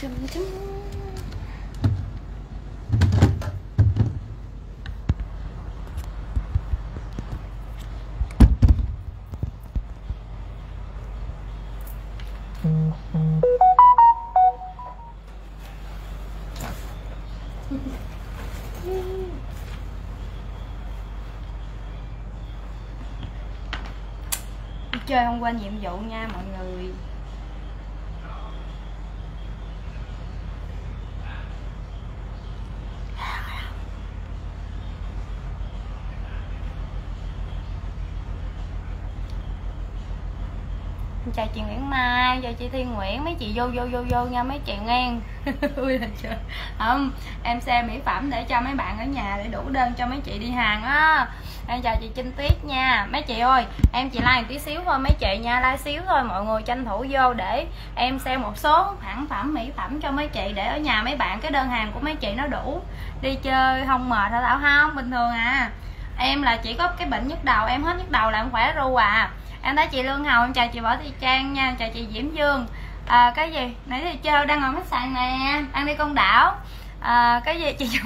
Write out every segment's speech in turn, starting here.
Chơi không quên nhiệm vụ nha mọi người. Chào chị Nguyễn Mai, chào chị Thiên Nguyễn, mấy chị vô nha mấy chị nghe. Ui là trời. Không, em xe mỹ phẩm để cho mấy bạn ở nhà để đủ đơn cho mấy chị đi hàng á. Em chào chị Trinh Tuyết nha. Mấy chị ơi, em chỉ like một tí xíu thôi mấy chị nha, like xíu thôi, mọi người tranh thủ vô để em xem một số sản phẩm mỹ phẩm cho mấy chị để ở nhà mấy bạn cái đơn hàng của mấy chị nó đủ. Đi chơi không mệt hả Thảo? Không, bình thường à. Em là chỉ có cái bệnh nhức đầu, em hết nhức đầu là em khỏe ru à. Em thấy chị Lương Hồng, em chào chị Võ Thị Trang nha, chào chị Diễm Dương. Cái gì? Nãy thì chơi đang ngồi khách sạn nè, đang đi Côn Đảo. Cái gì chị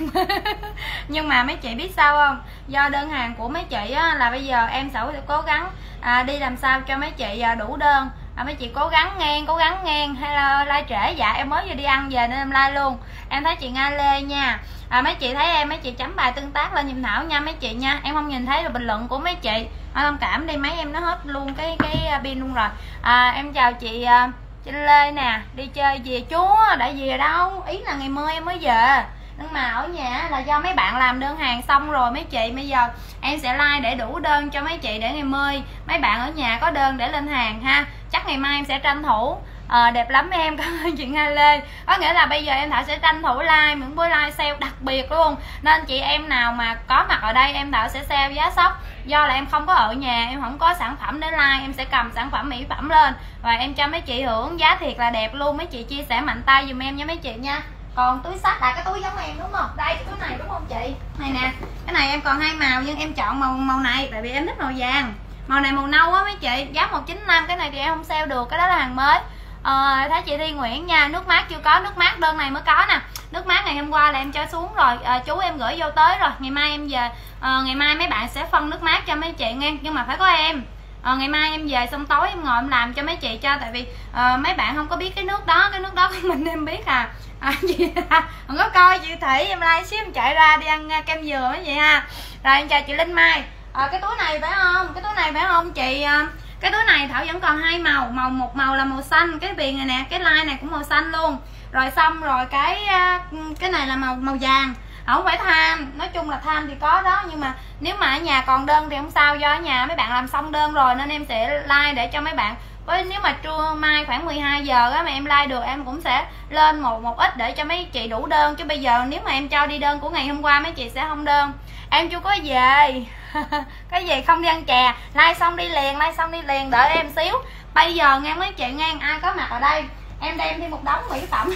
nhưng mà mấy chị biết sao không, do đơn hàng của mấy chị á, là bây giờ em sẽ cố gắng đi làm sao cho mấy chị đủ đơn. Mấy chị cố gắng ngang hay là like trễ. Dạ em mới vừa đi ăn về nên em like luôn. Em thấy chị Nga Lê nha. Mấy chị thấy em, mấy chị chấm bài tương tác lên giùm Thảo nha mấy chị nha. Em không nhìn thấy được bình luận của mấy chị, thông cảm đi, mấy em nó hết luôn cái pin luôn rồi. Em chào chị Trinh Lê nè. Đi chơi về chúa đã về đâu, ý là ngày mai em mới về, nhưng mà ở nhà là do mấy bạn làm đơn hàng xong rồi mấy chị. Bây giờ em sẽ like để đủ đơn cho mấy chị để ngày mai mấy bạn ở nhà có đơn để lên hàng ha. Chắc ngày mai em sẽ tranh thủ. Đẹp lắm em, cảm ơn chị Nga Lê. Có nghĩa là bây giờ em Thảo sẽ tranh thủ like những buổi like sale đặc biệt luôn, nên chị em nào mà có mặt ở đây em Thảo sẽ sale giá sốc. Do là em không có ở nhà, em không có sản phẩm để like, em sẽ cầm sản phẩm mỹ phẩm lên và em cho mấy chị hưởng giá thiệt là đẹp luôn. Mấy chị chia sẻ mạnh tay giùm em nha mấy chị nha. Còn túi xách là cái túi giống em đúng không? Đây cái túi này đúng không chị? Này nè, cái này em còn hai màu nhưng em chọn màu này tại vì em thích màu vàng. Màu này màu nâu á mấy chị, giá 195. Cái này thì em không sale được, cái đó là hàng mới. Thấy chị Thi Nguyễn nha, nước mát chưa có, nước mát đơn này mới có nè. Nước mát ngày hôm qua là em cho xuống rồi, chú em gửi vô tới rồi. Ngày mai em về, ngày mai mấy bạn sẽ phân nước mát cho mấy chị nghe, nhưng mà phải có em. Ngày mai em về xong tối em ngồi em làm cho mấy chị cho, tại vì mấy bạn không có biết cái nước đó của mình em biết à. Chị không có coi chị Thủy, em like xíu em chạy ra đi ăn kem dừa mấy chị ha. Rồi em chào chị Linh Mai. Cái túi này phải không? Cái túi này phải không chị? Cái túi này Thảo vẫn còn hai màu, một màu là màu xanh, cái viền này nè, cái line này cũng màu xanh luôn. Rồi xong rồi cái này là màu vàng. Không phải tham, nói chung là tham thì có đó, nhưng mà nếu mà ở nhà còn đơn thì không sao, do ở nhà mấy bạn làm xong đơn rồi nên em sẽ like để cho mấy bạn. Với nếu mà trưa mai khoảng 12 giờ á mà em like được em cũng sẽ lên một ít để cho mấy chị đủ đơn, chứ bây giờ nếu mà em cho đi đơn của ngày hôm qua mấy chị sẽ không đơn. Em chưa có về. Cái gì không đi ăn chè, like xong đi liền, đợi em xíu. Bây giờ nghe mấy chị nghe, ai có mặt ở đây em đem thêm một đống mỹ phẩm.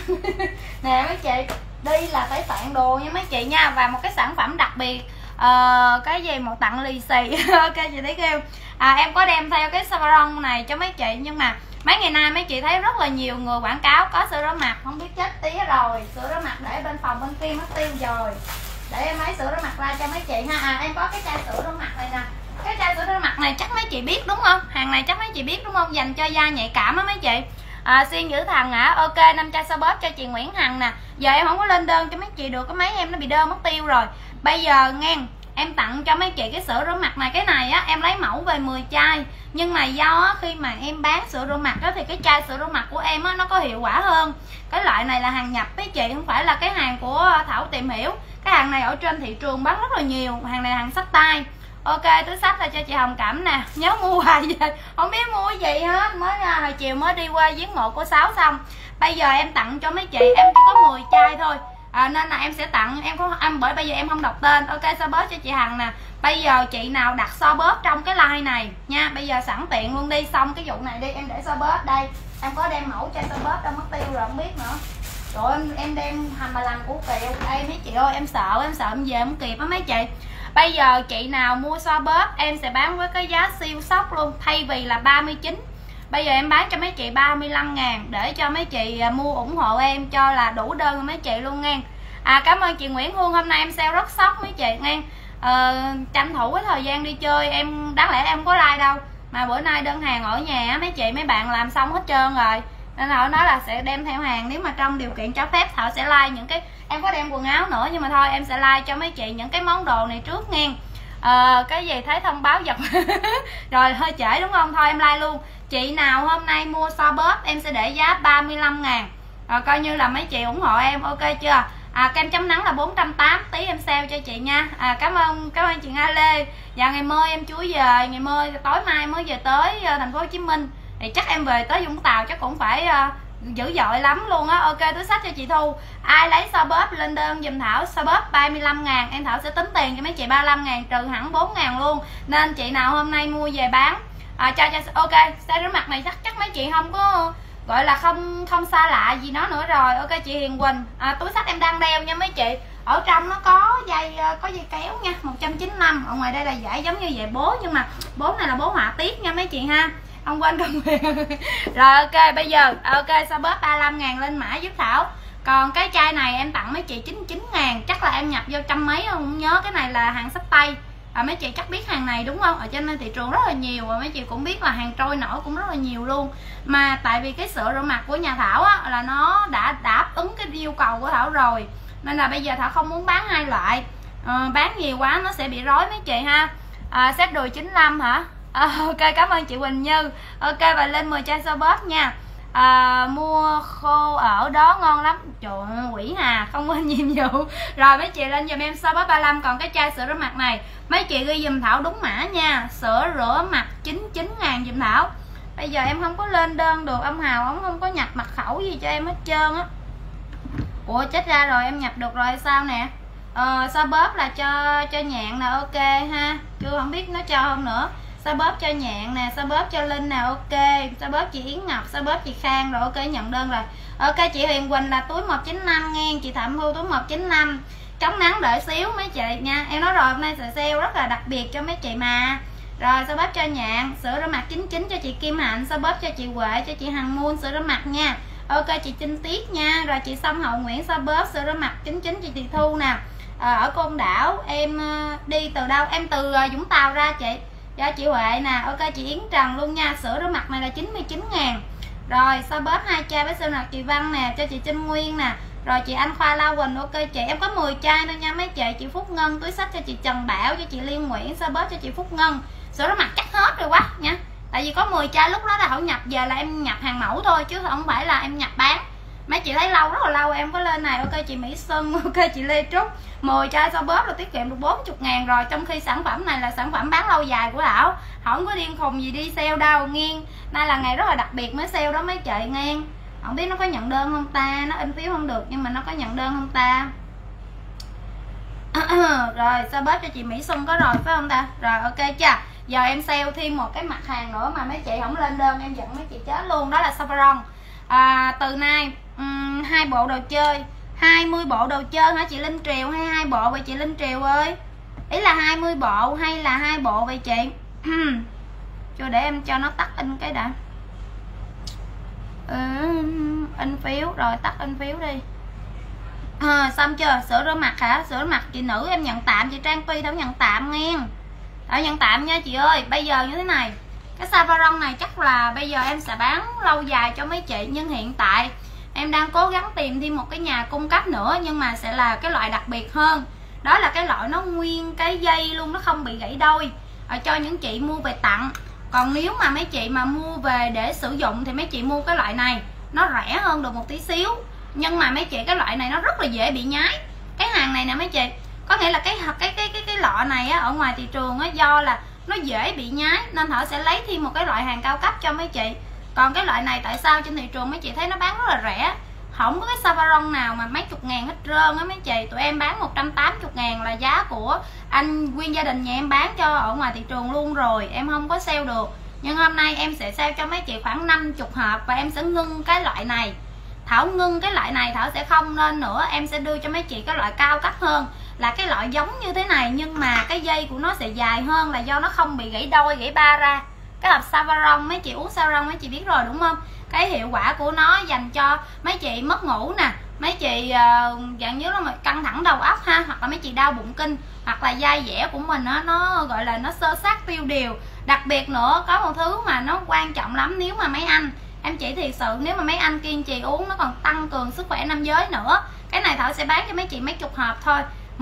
Nè mấy chị, đi là phải soạn đồ nha mấy chị nha. Và một cái sản phẩm đặc biệt, cái gì một tặng lì xì. Ok chị thấy kêu em có đem theo cái saffron này cho mấy chị, nhưng mà mấy ngày nay mấy chị thấy rất là nhiều người quảng cáo có sữa rửa mặt, không biết chết tía rồi. Sữa rửa mặt để bên phòng bên kia mất tiêu rồi, để em lấy sữa rửa mặt ra cho mấy chị ha. Em có cái chai sữa rửa mặt này nè. Cái chai sữa rửa mặt này chắc mấy chị biết đúng không? Hàng này chắc mấy chị biết đúng không? Dành cho da nhạy cảm á mấy chị. Xuyên dữ thần hả? Ok, 5 chai xoa bóp cho chị Nguyễn Hằng nè. Giờ em không có lên đơn cho mấy chị được, có mấy em nó bị đơn mất tiêu rồi. Bây giờ nghe em tặng cho mấy chị cái sữa rửa mặt này. Cái này á em lấy mẫu về 10 chai, nhưng mà do á, khi mà em bán sữa rửa mặt á, thì cái chai sữa rửa mặt của em á, nó có hiệu quả hơn. Cái loại này là hàng nhập mấy chị, không phải là cái hàng của Thảo tìm hiểu. Cái hàng này ở trên thị trường bán rất là nhiều. Hàng này là hàng xách tay. Ok, túi xách là cho chị Hồng Cẩm nè. Nhớ mua hoài về không biết mua cái gì hết. Mới hồi chiều mới đi qua giếng mộ cô Sáu xong. Bây giờ em tặng cho mấy chị, em chỉ có 10 chai thôi. Nên là em sẽ tặng, bởi bây giờ em không đọc tên. Ok, xoa bóp cho chị Hằng nè. Bây giờ chị nào đặt xoa bóp trong cái like này nha, bây giờ sẵn tiện luôn đi, xong cái vụ này đi, em để xoa bóp đây. Em có đem mẫu chai xoa bóp đâu mất tiêu rồi không biết nữa. Rồi em đem hầm bà lần của Kiều. Ê mấy chị ơi, em sợ em về không kịp á mấy chị. Bây giờ chị nào mua xoa bóp em sẽ bán với cái giá siêu sốc luôn. Thay vì là Bây giờ em bán cho mấy chị 35.000 để cho mấy chị mua ủng hộ em cho là đủ đơn cho mấy chị luôn nha. Cảm ơn chị Nguyễn Hương, hôm nay em sale rất sốc mấy chị nha. Tranh thủ cái thời gian đi chơi, em đáng lẽ em không có like đâu, mà bữa nay đơn hàng ở nhà mấy chị mấy bạn làm xong hết trơn rồi, nên Thảo nói là sẽ đem theo hàng, nếu mà trong điều kiện cho phép Thảo sẽ like những cái, em có đem quần áo nữa nhưng mà thôi em sẽ like cho mấy chị những cái món đồ này trước nha. Cái gì thấy thông báo giật rồi hơi trễ đúng không, thôi em like luôn. Chị nào hôm nay mua so bóp em sẽ để giá 35.000, coi như là mấy chị ủng hộ em, ok chưa? Kem chống nắng là 480, tí em sale cho chị nha. Cảm ơn chị Nga Lê. Dạ ngày mai em chuối về, ngày mai tối mai mới về tới thành phố Hồ Chí Minh, thì chắc em về tới Vũng Tàu chắc cũng phải dữ dội lắm luôn á. Ok, túi xách cho chị Thu. Ai lấy so bóp lên đơn dùm Thảo so bóp 35.000, em Thảo sẽ tính tiền cho mấy chị 35.000 trừ hẳn 4.000 luôn. Nên chị nào hôm nay mua về bán cho ok. Xe rửa mặt này chắc mấy chị không có gọi là không xa lạ gì nó nữa rồi. Ok chị Hiền Quỳnh, túi xách em đang đeo nha mấy chị, ở trong nó có dây kéo nha, 195. Ở ngoài đây là giải giống như vậy bố, nhưng mà bố này là bố họa tiết nha mấy chị ha, không quên công việc. Rồi ok, bây giờ ok so bóp 35.000 lên mã giúp Thảo. Còn cái chai này em tặng mấy chị 99.000, chắc là em nhập vô trăm mấy không nhớ. Cái này là hàng sách tay, mấy chị chắc biết hàng này đúng không, ở trên thị trường rất là nhiều, và mấy chị cũng biết là hàng trôi nổi cũng rất là nhiều luôn. Mà tại vì cái sữa rửa mặt của nhà Thảo á, là nó đã đáp ứng cái yêu cầu của Thảo rồi, nên là bây giờ Thảo không muốn bán hai loại, bán nhiều quá nó sẽ bị rối mấy chị ha. Set đùi 95 hả? Ok, cảm ơn chị Quỳnh Như. Ok, và lên 10 chai so bóp nha. Mua khô ở đó ngon lắm. Trời ơi, quỷ hà, không quên nhiệm vụ. Rồi mấy chị lên giùm em so bóp 35. Còn cái chai sữa rửa mặt này mấy chị ghi giùm Thảo đúng mã nha, sữa rửa mặt 99.000 giùm Thảo. Bây giờ em không có lên đơn được, ông Hào ông không có nhập mật khẩu gì cho em hết trơn á. Ủa chết ra rồi, em nhập được rồi sao nè. So bóp là cho Nhạn nè, ok ha, chưa không biết nó cho không nữa. So bóp cho Nhạn nè, so bóp cho Linh nè, ok. So bóp chị Yến Ngọc, so bóp chị Khang rồi, ok nhận đơn rồi. Ok chị Huyền Quỳnh là túi 195 nghe, chị Thẩm Thu túi 195. Chống nắng đợi xíu mấy chị nha, em nói rồi hôm nay sẽ sale rất là đặc biệt cho mấy chị mà. Rồi so bóp cho Nhạn, sữa rửa mặt 99 cho chị Kim Hạnh, so bóp cho chị Huệ, cho chị Hằng Muôn sữa rửa mặt nha. Ok chị Trinh Tiết nha, rồi chị Sông Hậu Nguyễn so bóp sữa rửa mặt 99 cho chị Thu nè. Ở Côn Đảo, em đi từ đâu? Em từ Vũng Tàu ra chị. Cho chị Huệ nè, ok chị Yến Trần luôn nha, sữa rửa mặt này là 99.000. Rồi so bóp 2 chai với sữa mặt chị Văn nè, cho chị Trinh Nguyên nè. Rồi chị Anh Khoa La Quỳnh, ok chị, em có 10 chai thôi nha mấy chị. Chị Phúc Ngân túi xách cho chị Trần Bảo, cho chị Liên Nguyễn, so bóp cho chị Phúc Ngân. Sữa rửa mặt chắc hết rồi quá nha, tại vì có 10 chai lúc đó là Thảo nhập về là em nhập hàng mẫu thôi chứ không phải là em nhập bán. Mấy chị thấy lâu rất là lâu em có lên này. Ok chị Mỹ Xuân, ok chị Lê Trúc, 10 chai so bóp là tiết kiệm được 40.000 rồi, trong khi sản phẩm này là sản phẩm bán lâu dài của Thảo, không có điên khùng gì đi sale đâu nghiêng. Nay là ngày rất là đặc biệt mới sale đó mấy chị nghe. Không biết nó có nhận đơn không ta, nó in phiếu không được nhưng mà nó có nhận đơn không ta. Rồi so bóp cho chị Mỹ Xuân có rồi phải không ta? Rồi ok chưa? Giờ em sale thêm một cái mặt hàng nữa mà mấy chị không lên đơn em giận mấy chị chết luôn, đó là Saffron. Từ nay 2 bộ đồ chơi, 20 bộ đồ chơi hả chị Linh Triều, hay 2 bộ vậy chị Linh Triều ơi? Ý là 20 bộ hay là 2 bộ vậy chị? Cho để em cho nó tắt in cái đã. In phiếu rồi, tắt in phiếu đi. Xong chưa? Sữa rửa mặt hả? Sữa rửa mặt chị nữ em nhận tạm, chị Trang Phi Thảo nhận tạm nghe. Thảo nhận tạm nha chị ơi. Bây giờ như thế này, cái Saffron này chắc là bây giờ em sẽ bán lâu dài cho mấy chị, nhưng hiện tại em đang cố gắng tìm thêm một cái nhà cung cấp nữa, nhưng mà sẽ là cái loại đặc biệt hơn. Đó là cái loại nó nguyên cái dây luôn, nó không bị gãy đôi, cho những chị mua về tặng. Còn nếu mà mấy chị mà mua về để sử dụng thì mấy chị mua cái loại này, nó rẻ hơn được một tí xíu. Nhưng mà mấy chị cái loại này nó rất là dễ bị nhái. Cái hàng này nè mấy chị, có nghĩa là cái lọ này á, ở ngoài thị trường á, do là nó dễ bị nhái nên Thảo sẽ lấy thêm một cái loại hàng cao cấp cho mấy chị. Còn cái loại này tại sao trên thị trường mấy chị thấy nó bán rất là rẻ, không có cái Saffron nào mà mấy chục ngàn hết trơn á mấy chị. Tụi em bán 180.000 là giá của anh nguyên gia đình nhà em bán cho ở ngoài thị trường luôn rồi, em không có sale được. Nhưng hôm nay em sẽ sale cho mấy chị khoảng 50 hộp và em sẽ ngưng cái loại này. Thảo ngưng cái loại này, Thảo sẽ không nên nữa, em sẽ đưa cho mấy chị cái loại cao cấp hơn, là cái loại giống như thế này nhưng mà cái dây của nó sẽ dài hơn, là do nó không bị gãy đôi gãy ba ra. Cái hộp Saffron mấy chị uống Saffron mấy chị biết rồi đúng không? Cái hiệu quả của nó dành cho mấy chị mất ngủ nè, mấy chị dạng như là căng thẳng đầu óc ha, hoặc là mấy chị đau bụng kinh, hoặc là dai dẻ của mình nó gọi là nó xơ sát tiêu điều. Đặc biệt nữa có một thứ mà nó quan trọng lắm, nếu mà mấy anh em chỉ thiệt sự nếu mà mấy anh kiên trì uống nó còn tăng cường sức khỏe nam giới nữa. Cái này Thảo sẽ bán cho mấy chị mấy chục hộp thôi,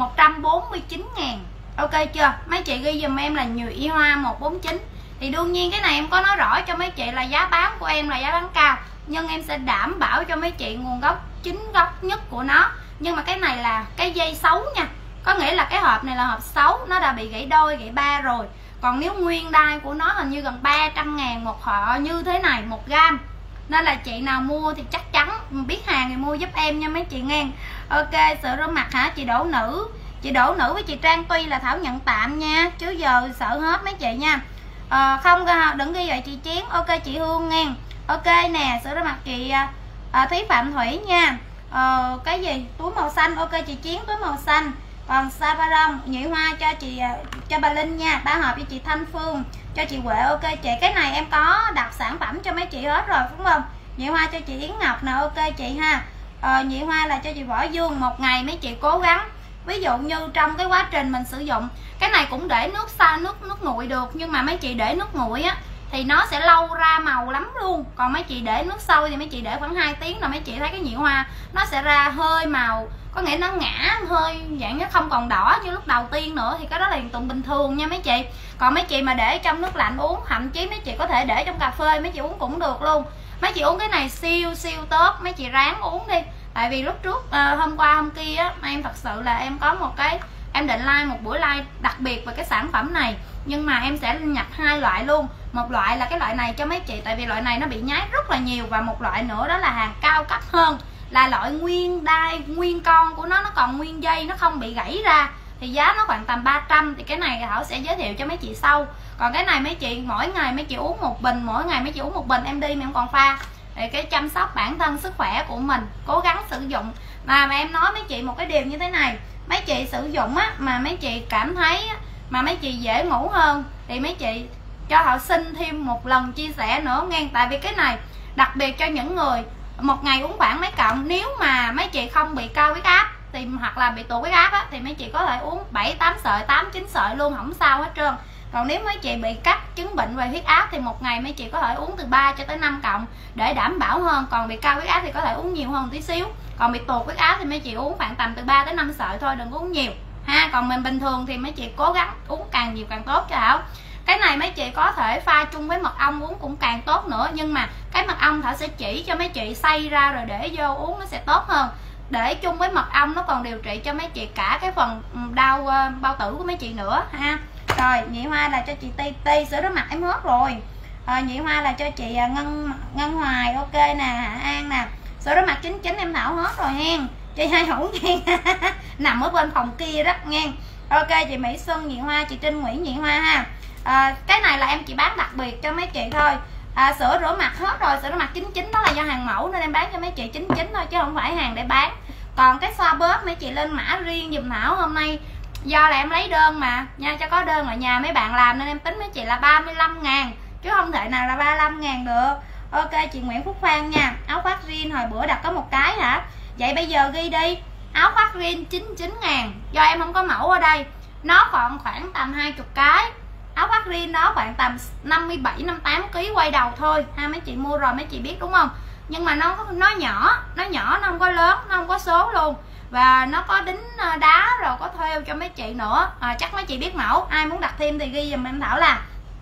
149.000. Ok chưa? Mấy chị ghi dùm em là Nhụy Y Hoa 149. Thì đương nhiên cái này em có nói rõ cho mấy chị là giá bán của em là giá bán cao, nhưng em sẽ đảm bảo cho mấy chị nguồn gốc chính gốc nhất của nó. Nhưng mà cái này là cái dây xấu nha, có nghĩa là cái hộp này là hộp xấu, nó đã bị gãy đôi gãy ba rồi. Còn nếu nguyên đai của nó hình như gần 300.000 một họ như thế này 1 gram, nên là chị nào mua thì chắc chắn biết hàng thì mua giúp em nha mấy chị nghe. Ok, sữa rửa mặt hả? Chị Đỗ Nữ, chị Đỗ Nữ với chị Trang Tuy là Thảo nhận tạm nha, chứ giờ sợ hết mấy chị nha. Không đừng ghi vậy chị Chiến. Ok chị Hương nghe. Ok nè, sữa rửa mặt chị Thúy Phạm Thủy nha. Cái gì túi màu xanh. Ok chị Chiến túi màu xanh. Còn Saffron Nhụy Hoa cho chị cho bà Linh nha, 3 hộp cho chị Thanh Phương, cho chị Huệ. Ok chị, cái này em có đặt sản phẩm cho mấy chị hết rồi đúng không? Nhụy Hoa cho chị Yến Ngọc nè. Ok chị ha. Nhụy Hoa là cho chị Võ Dương. Một ngày mấy chị cố gắng, ví dụ như trong cái quá trình mình sử dụng cái này cũng để nước nguội được, nhưng mà mấy chị để nước nguội á thì nó sẽ lâu ra màu lắm luôn. Còn mấy chị để nước sôi thì mấy chị để khoảng 2 tiếng là mấy chị thấy cái Nhụy Hoa nó sẽ ra hơi màu, có nghĩa nó ngã hơi dạng nó không còn đỏ như lúc đầu tiên nữa, thì cái đó là hiện tượng bình thường nha mấy chị. Còn mấy chị mà để trong nước lạnh uống, thậm chí mấy chị có thể để trong cà phê mấy chị uống cũng được luôn. Mấy chị uống cái này siêu tốt, mấy chị ráng uống đi. Tại vì lúc trước hôm qua hôm kia á, em thật sự là em có một cái, em định like một buổi like đặc biệt về cái sản phẩm này, nhưng mà em sẽ nhập 2 loại luôn. Một loại là cái loại này cho mấy chị, tại vì loại này nó bị nhái rất là nhiều, và một loại nữa đó là hàng cao cấp hơn, là loại nguyên đai nguyên con của nó còn nguyên dây, nó không bị gãy ra, thì giá nó khoảng tầm 300. Thì cái này Thảo sẽ giới thiệu cho mấy chị sau. Còn cái này mấy chị mỗi ngày mấy chị uống 1 bình, mỗi ngày mấy chị uống 1 bình, em đi mà em còn pha. Thì cái chăm sóc bản thân sức khỏe của mình, cố gắng sử dụng. Mà em nói mấy chị một cái điều như thế này, mấy chị sử dụng á mà mấy chị cảm thấy á, mà mấy chị dễ ngủ hơn thì mấy chị cho họ xin thêm một lần chia sẻ nữa nghe. Tại vì cái này đặc biệt cho những người một ngày uống khoảng mấy cọng. Nếu mà mấy chị không bị cao huyết áp thì hoặc là bị tụt huyết áp á, thì mấy chị có thể uống 7-8 sợi, 8-9 sợi luôn không sao hết trơn. Còn nếu mấy chị bị các chứng bệnh về huyết áp thì một ngày mấy chị có thể uống từ 3 cho tới 5 cọng để đảm bảo hơn. Còn bị cao huyết áp thì có thể uống nhiều hơn tí xíu. Còn bị tụt huyết áp thì mấy chị uống khoảng tầm từ 3 tới 5 sợi thôi, đừng uống nhiều ha. Còn mình bình thường thì mấy chị cố gắng uống càng nhiều càng tốt cho Thảo. Cái này mấy chị có thể pha chung với mật ong uống cũng càng tốt nữa, nhưng mà cái mật ong Thảo sẽ chỉ cho mấy chị xay ra rồi để vô uống nó sẽ tốt hơn. Để chung với mật ong nó còn điều trị cho mấy chị cả cái phần đau bao tử của mấy chị nữa ha. Rồi Nhụy Hoa là cho chị Ti, sữa rửa mặt em hết rồi. Nhụy Hoa là cho chị Ngân Hoài. Ok nè, Hạ An nè, sữa rửa mặt 99 em Thảo hết rồi hen. Chị Hai Hữu nghe nằm ở bên phòng kia đó nghe. Ok chị Mỹ Xuân Nhụy Hoa, chị Trinh Nguyễn Nhụy Hoa ha. Cái này là em chỉ bán đặc biệt cho mấy chị thôi. Sữa rửa mặt hết rồi, sữa rửa mặt 99 đó là do hàng mẫu nên em bán cho mấy chị 99 thôi chứ không phải hàng để bán. Còn cái xoa bóp mấy chị lên mã riêng dùm Thảo. Hôm nay do là em lấy đơn mà nha, cho có đơn ở nhà mấy bạn làm nên em tính mấy chị là 35.000 chứ không thể nào là 35.000 được. Ok chị Nguyễn Phúc Phan nha. Áo khoác jean hồi bữa đặt có một cái hả? Vậy bây giờ ghi đi, áo khoác jean 99.000. Do em không có mẫu ở đây, nó còn khoảng tầm 20 cái. Áo khoác jean đó khoảng tầm 57-58 kg quay đầu thôi ha. Mấy chị mua rồi mấy chị biết đúng không? Nhưng mà nó nhỏ, nó không có lớn, nó không có số luôn. Và nó có đính đá rồi có thêu cho mấy chị nữa. Chắc mấy chị biết mẫu. Ai muốn đặt thêm thì ghi dùm em Thảo là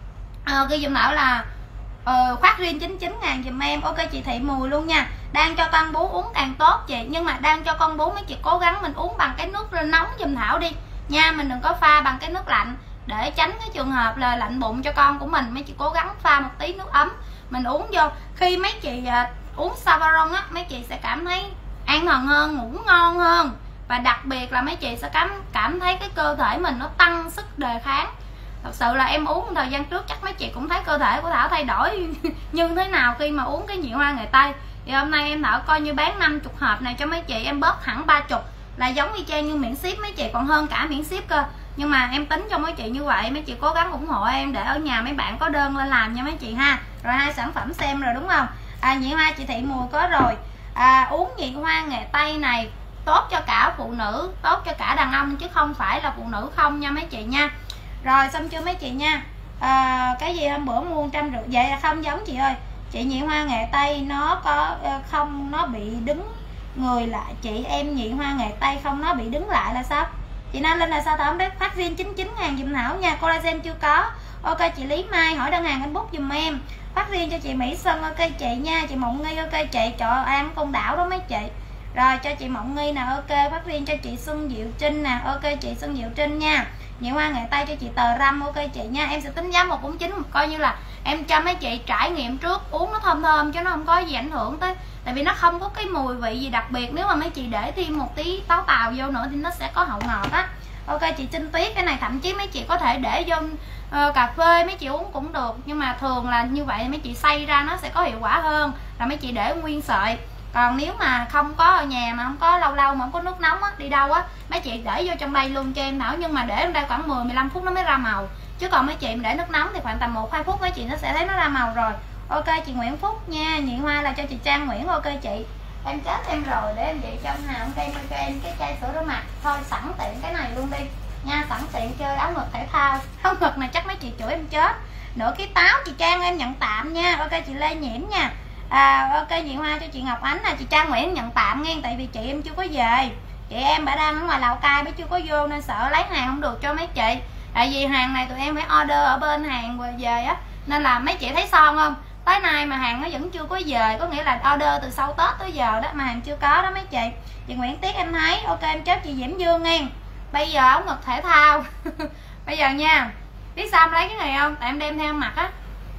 ghi dùm Thảo là khoác jean 99.000 dùm em. Ok chị Thị Mùi luôn nha. Đang cho con bú uống càng tốt chị, nhưng mà đang cho con bú mấy chị cố gắng mình uống bằng cái nước nóng dùm Thảo đi nha. Mình đừng có pha bằng cái nước lạnh để tránh cái trường hợp là lạnh bụng cho con của mình. Mấy chị cố gắng pha một tí nước ấm mình uống vô. Khi mấy chị uống Saffron á, mấy chị sẽ cảm thấy an thần hơn, ngủ ngon hơn, và đặc biệt là mấy chị sẽ cảm thấy cái cơ thể mình nó tăng sức đề kháng. Thật sự là em uống thời gian trước chắc mấy chị cũng thấy cơ thể của Thảo thay đổi như thế nào khi mà uống cái Nhụy Hoa Nghệ Tây. Thì hôm nay em Thảo coi như bán 50 hộp này cho mấy chị, em bớt hẳn 30 là giống y chang như miễn ship mấy chị, còn hơn cả miễn ship cơ. nhưng mà em tính cho mấy chị như vậy, mấy chị cố gắng ủng hộ em để ở nhà mấy bạn có đơn lên làm nha mấy chị ha. Rồi 2 sản phẩm xem rồi đúng không? Nhị hoa chị Thị Mùi có rồi. Uống nhị hoa nghệ tây này tốt cho cả phụ nữ, tốt cho cả đàn ông chứ không phải là phụ nữ không nha mấy chị nha. Rồi xong chưa mấy chị nha. Cái gì hôm bữa mua 150, vậy là không giống chị ơi. Chị nhị hoa nghệ tây nó có không, nó bị đứng người lại. Chị em nhị hoa nghệ tây không, nó bị đứng lại là sao? Chị Nam Linh là sao không đấy? Phát riêng 99.000 dùm Thảo nha. Collagen chưa có. Ok chị Lý Mai hỏi đơn hàng anh bút dùm em. Phát riêng cho chị Mỹ Xuân ok chị nha. Chị Mộng Nghi ok chị. Trời ơi ăn con đảo đó mấy chị. Rồi cho chị Mộng Nghi nè ok. Phát riêng cho chị Xuân Diệu Trinh nè ok chị Xuân Diệu Trinh nha. Nhị hoa nghệ tây cho chị Tờ Răm ok chị nha. Em sẽ tính giá 149, coi như là em cho mấy chị trải nghiệm trước, uống nó thơm thơm chứ nó không có gì ảnh hưởng tới, tại vì nó không có cái mùi vị gì đặc biệt. Nếu mà mấy chị để thêm một tí táo tàu vô nữa thì nó sẽ có hậu ngọt á. Ok chị Trinh Tuyết, cái này thậm chí mấy chị có thể để vô cà phê mấy chị uống cũng được, nhưng mà thường là như vậy mấy chị xay ra nó sẽ có hiệu quả hơn là mấy chị để nguyên sợi. Còn nếu mà không có ở nhà mà không có lâu lâu mà không có nước nóng á, đi đâu á, mấy chị để vô trong đây luôn cho em Thảo, nhưng mà để trong đây khoảng 10-15 phút nó mới ra màu, chứ còn mấy chị để nước nóng thì khoảng tầm 1-2 phút mấy chị nó sẽ thấy nó ra màu rồi. Ok chị Nguyễn Phúc nha. Nhị hoa là cho chị Trang Nguyễn ok chị. Em chết em rồi, để em vậy cho Hào cho em cái chai sữa rửa mặt thôi, sẵn tiện cái này luôn đi nha, sẵn tiện chơi áo ngực thể thao. Áo ngực này chắc mấy chị chửi em chết. Nửa ký táo chị Trang em nhận tạm nha. Ok chị Lê Nhiễm nha. Ok nhị hoa cho chị Ngọc Ánh là chị Trang Nguyễn nhận tạm nghe, tại vì chị em chưa có về, chị em bà đang ở ngoài Lào Cai mới chưa có vô nên sợ lấy hàng không được cho mấy chị. Tại vì hàng này tụi em phải order ở bên hàng rồi về á, nên là mấy chị thấy son không, tới nay mà hàng nó vẫn chưa có về, có nghĩa là order từ sau Tết tới giờ đó mà hàng chưa có đó mấy chị. Chị Nguyễn Tiết em thấy ok em chốt chị Diễm Dương nghe. Bây giờ áo ngực thể thao bây giờ nha, biết sao em lấy cái này không, tại em đem theo mặt á.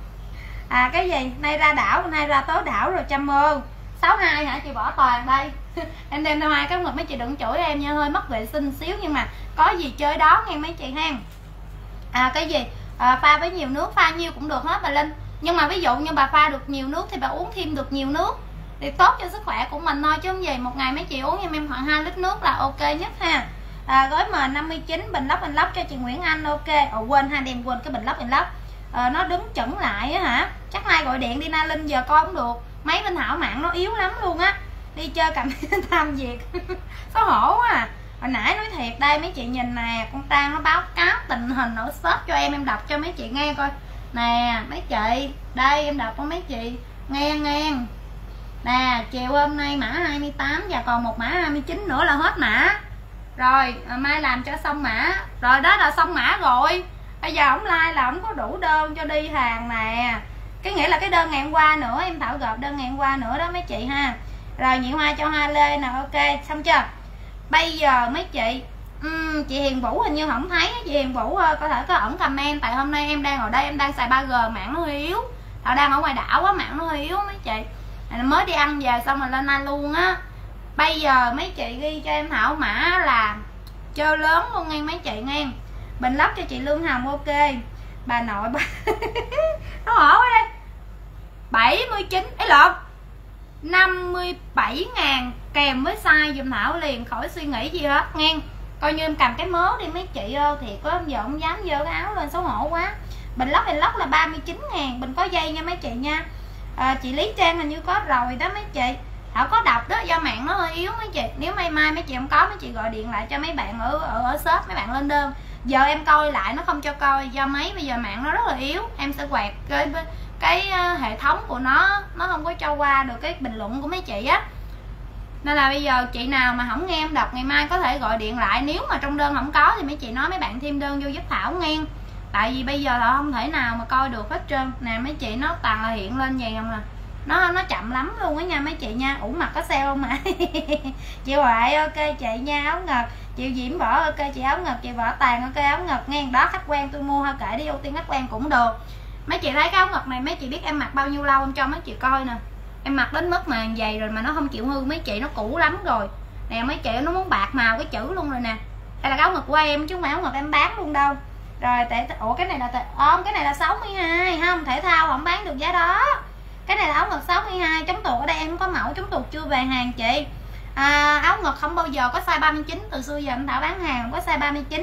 Cái gì nay ra đảo, nay ra tố đảo rồi Trâm ơn 62 hả chị Võ Toàn đây em đem theo 2 cái ngực mấy chị đừng chửi em nha, hơi mất vệ sinh xíu nhưng mà có gì chơi đó nghe mấy chị ha. Cái gì pha với nhiều nước, pha nhiêu cũng được hết bà Linh, nhưng mà ví dụ như bà pha được nhiều nước thì bà uống thêm được nhiều nước thì tốt cho sức khỏe của mình thôi, chứ không gì một ngày mấy chị uống em khoảng 2 lít nước là ok nhất ha. Gói M59 bình lóc cho chị Nguyễn Anh ok. Quên ha, đem quên cái bình lóc. Nó đứng chững lại á hả, chắc nay gọi điện đi Na Linh giờ coi không được, máy bên Thảo mạng nó yếu lắm luôn á, đi chơi cầm tham việc xấu hổ quá à. Hồi nãy nói thiệt đây mấy chị nhìn nè, con Trang nó báo cáo tình hình ở shop cho em đọc cho mấy chị nghe coi nè mấy chị, đây em đọc cho mấy chị nghe nè. Chiều hôm nay mã 28 và còn một mã 29 nữa là hết mã rồi, mai làm cho xong mã rồi, đó là xong mã rồi. Bây giờ ổng like là ổng có đủ đơn cho đi hàng nè, cái nghĩa là cái đơn ngày hôm qua nữa em Thảo gộp đơn ngày hôm qua nữa đó mấy chị ha. Rồi nhị hoa cho Hoa Lê nè ok xong chưa. Bây giờ mấy chị chị Hiền Vũ hình như không thấy, chị Hiền Vũ có thể có ẩn comment, tại hôm nay em đang ở đây em đang xài 3G mạng nó hơi yếu, Thảo đang ở ngoài đảo á mạng nó hơi yếu mấy chị, mới đi ăn về xong rồi lên anh luôn á. Bây giờ mấy chị ghi cho em Thảo mã là chơi lớn luôn nghe mấy chị nghe. Bình lóc cho chị Lương Hồng ok. Bà nội bà nó ở đây 79 ấy lộn 57.000 kèm với size dùm Thảo liền, khỏi suy nghĩ gì hết nghe. Coi như em cầm cái mớ đi mấy chị ơi, thiệt có giờ không dám dơ cái áo lên xấu hổ quá. Bình lóc là 39.000, bình có dây nha mấy chị nha. Chị Lý Trang hình như có rồi đó mấy chị, Thảo có đọc đó, do mạng nó hơi yếu mấy chị. Nếu mai mấy chị không có mấy chị gọi điện lại cho mấy bạn ở shop, mấy bạn lên đơn. Giờ em coi lại nó không cho coi, do mấy bây giờ mạng nó rất là yếu, em sẽ quẹt cái hệ thống của nó không có cho qua được cái bình luận của mấy chị á. Nên là bây giờ chị nào mà không nghe em đọc ngày mai có thể gọi điện lại, nếu mà trong đơn không có thì mấy chị nói mấy bạn thêm đơn vô giúp Thảo nghe. Tại vì bây giờ là không thể nào mà coi được hết trơn nè mấy chị, nó toàn là hiện lên vậy không à, nó chậm lắm luôn á nha mấy chị nha. Ủ mặt có sale không mà chị Huệ ok chị nha. Áo ngực chị Diễm Võ ok chị, áo ngực chị Võ Tàn ok áo ngực nghe đó. Khách quen tôi mua thôi kệ đi, ưu tiên khách quen cũng được. Mấy chị thấy cái áo ngực này mấy chị biết em mặc bao nhiêu lâu em cho mấy chị coi nè, em mặc đến mức mà dày rồi mà nó không chịu hư mấy chị, nó cũ lắm rồi nè mấy chị, nó muốn bạc màu cái chữ luôn rồi nè. Đây là cái áo ngực của em chứ không phải áo ngực em bán luôn đâu. Rồi ủa cái này là cái này là 62 không, thể thao không bán được giá đó. Cái này là áo ngực 62, chống tuột ở đây em không có mẫu chống tuột chưa về hàng chị. Áo ngực không bao giờ có size 39, từ xưa giờ em Thảo bán hàng không có size 39.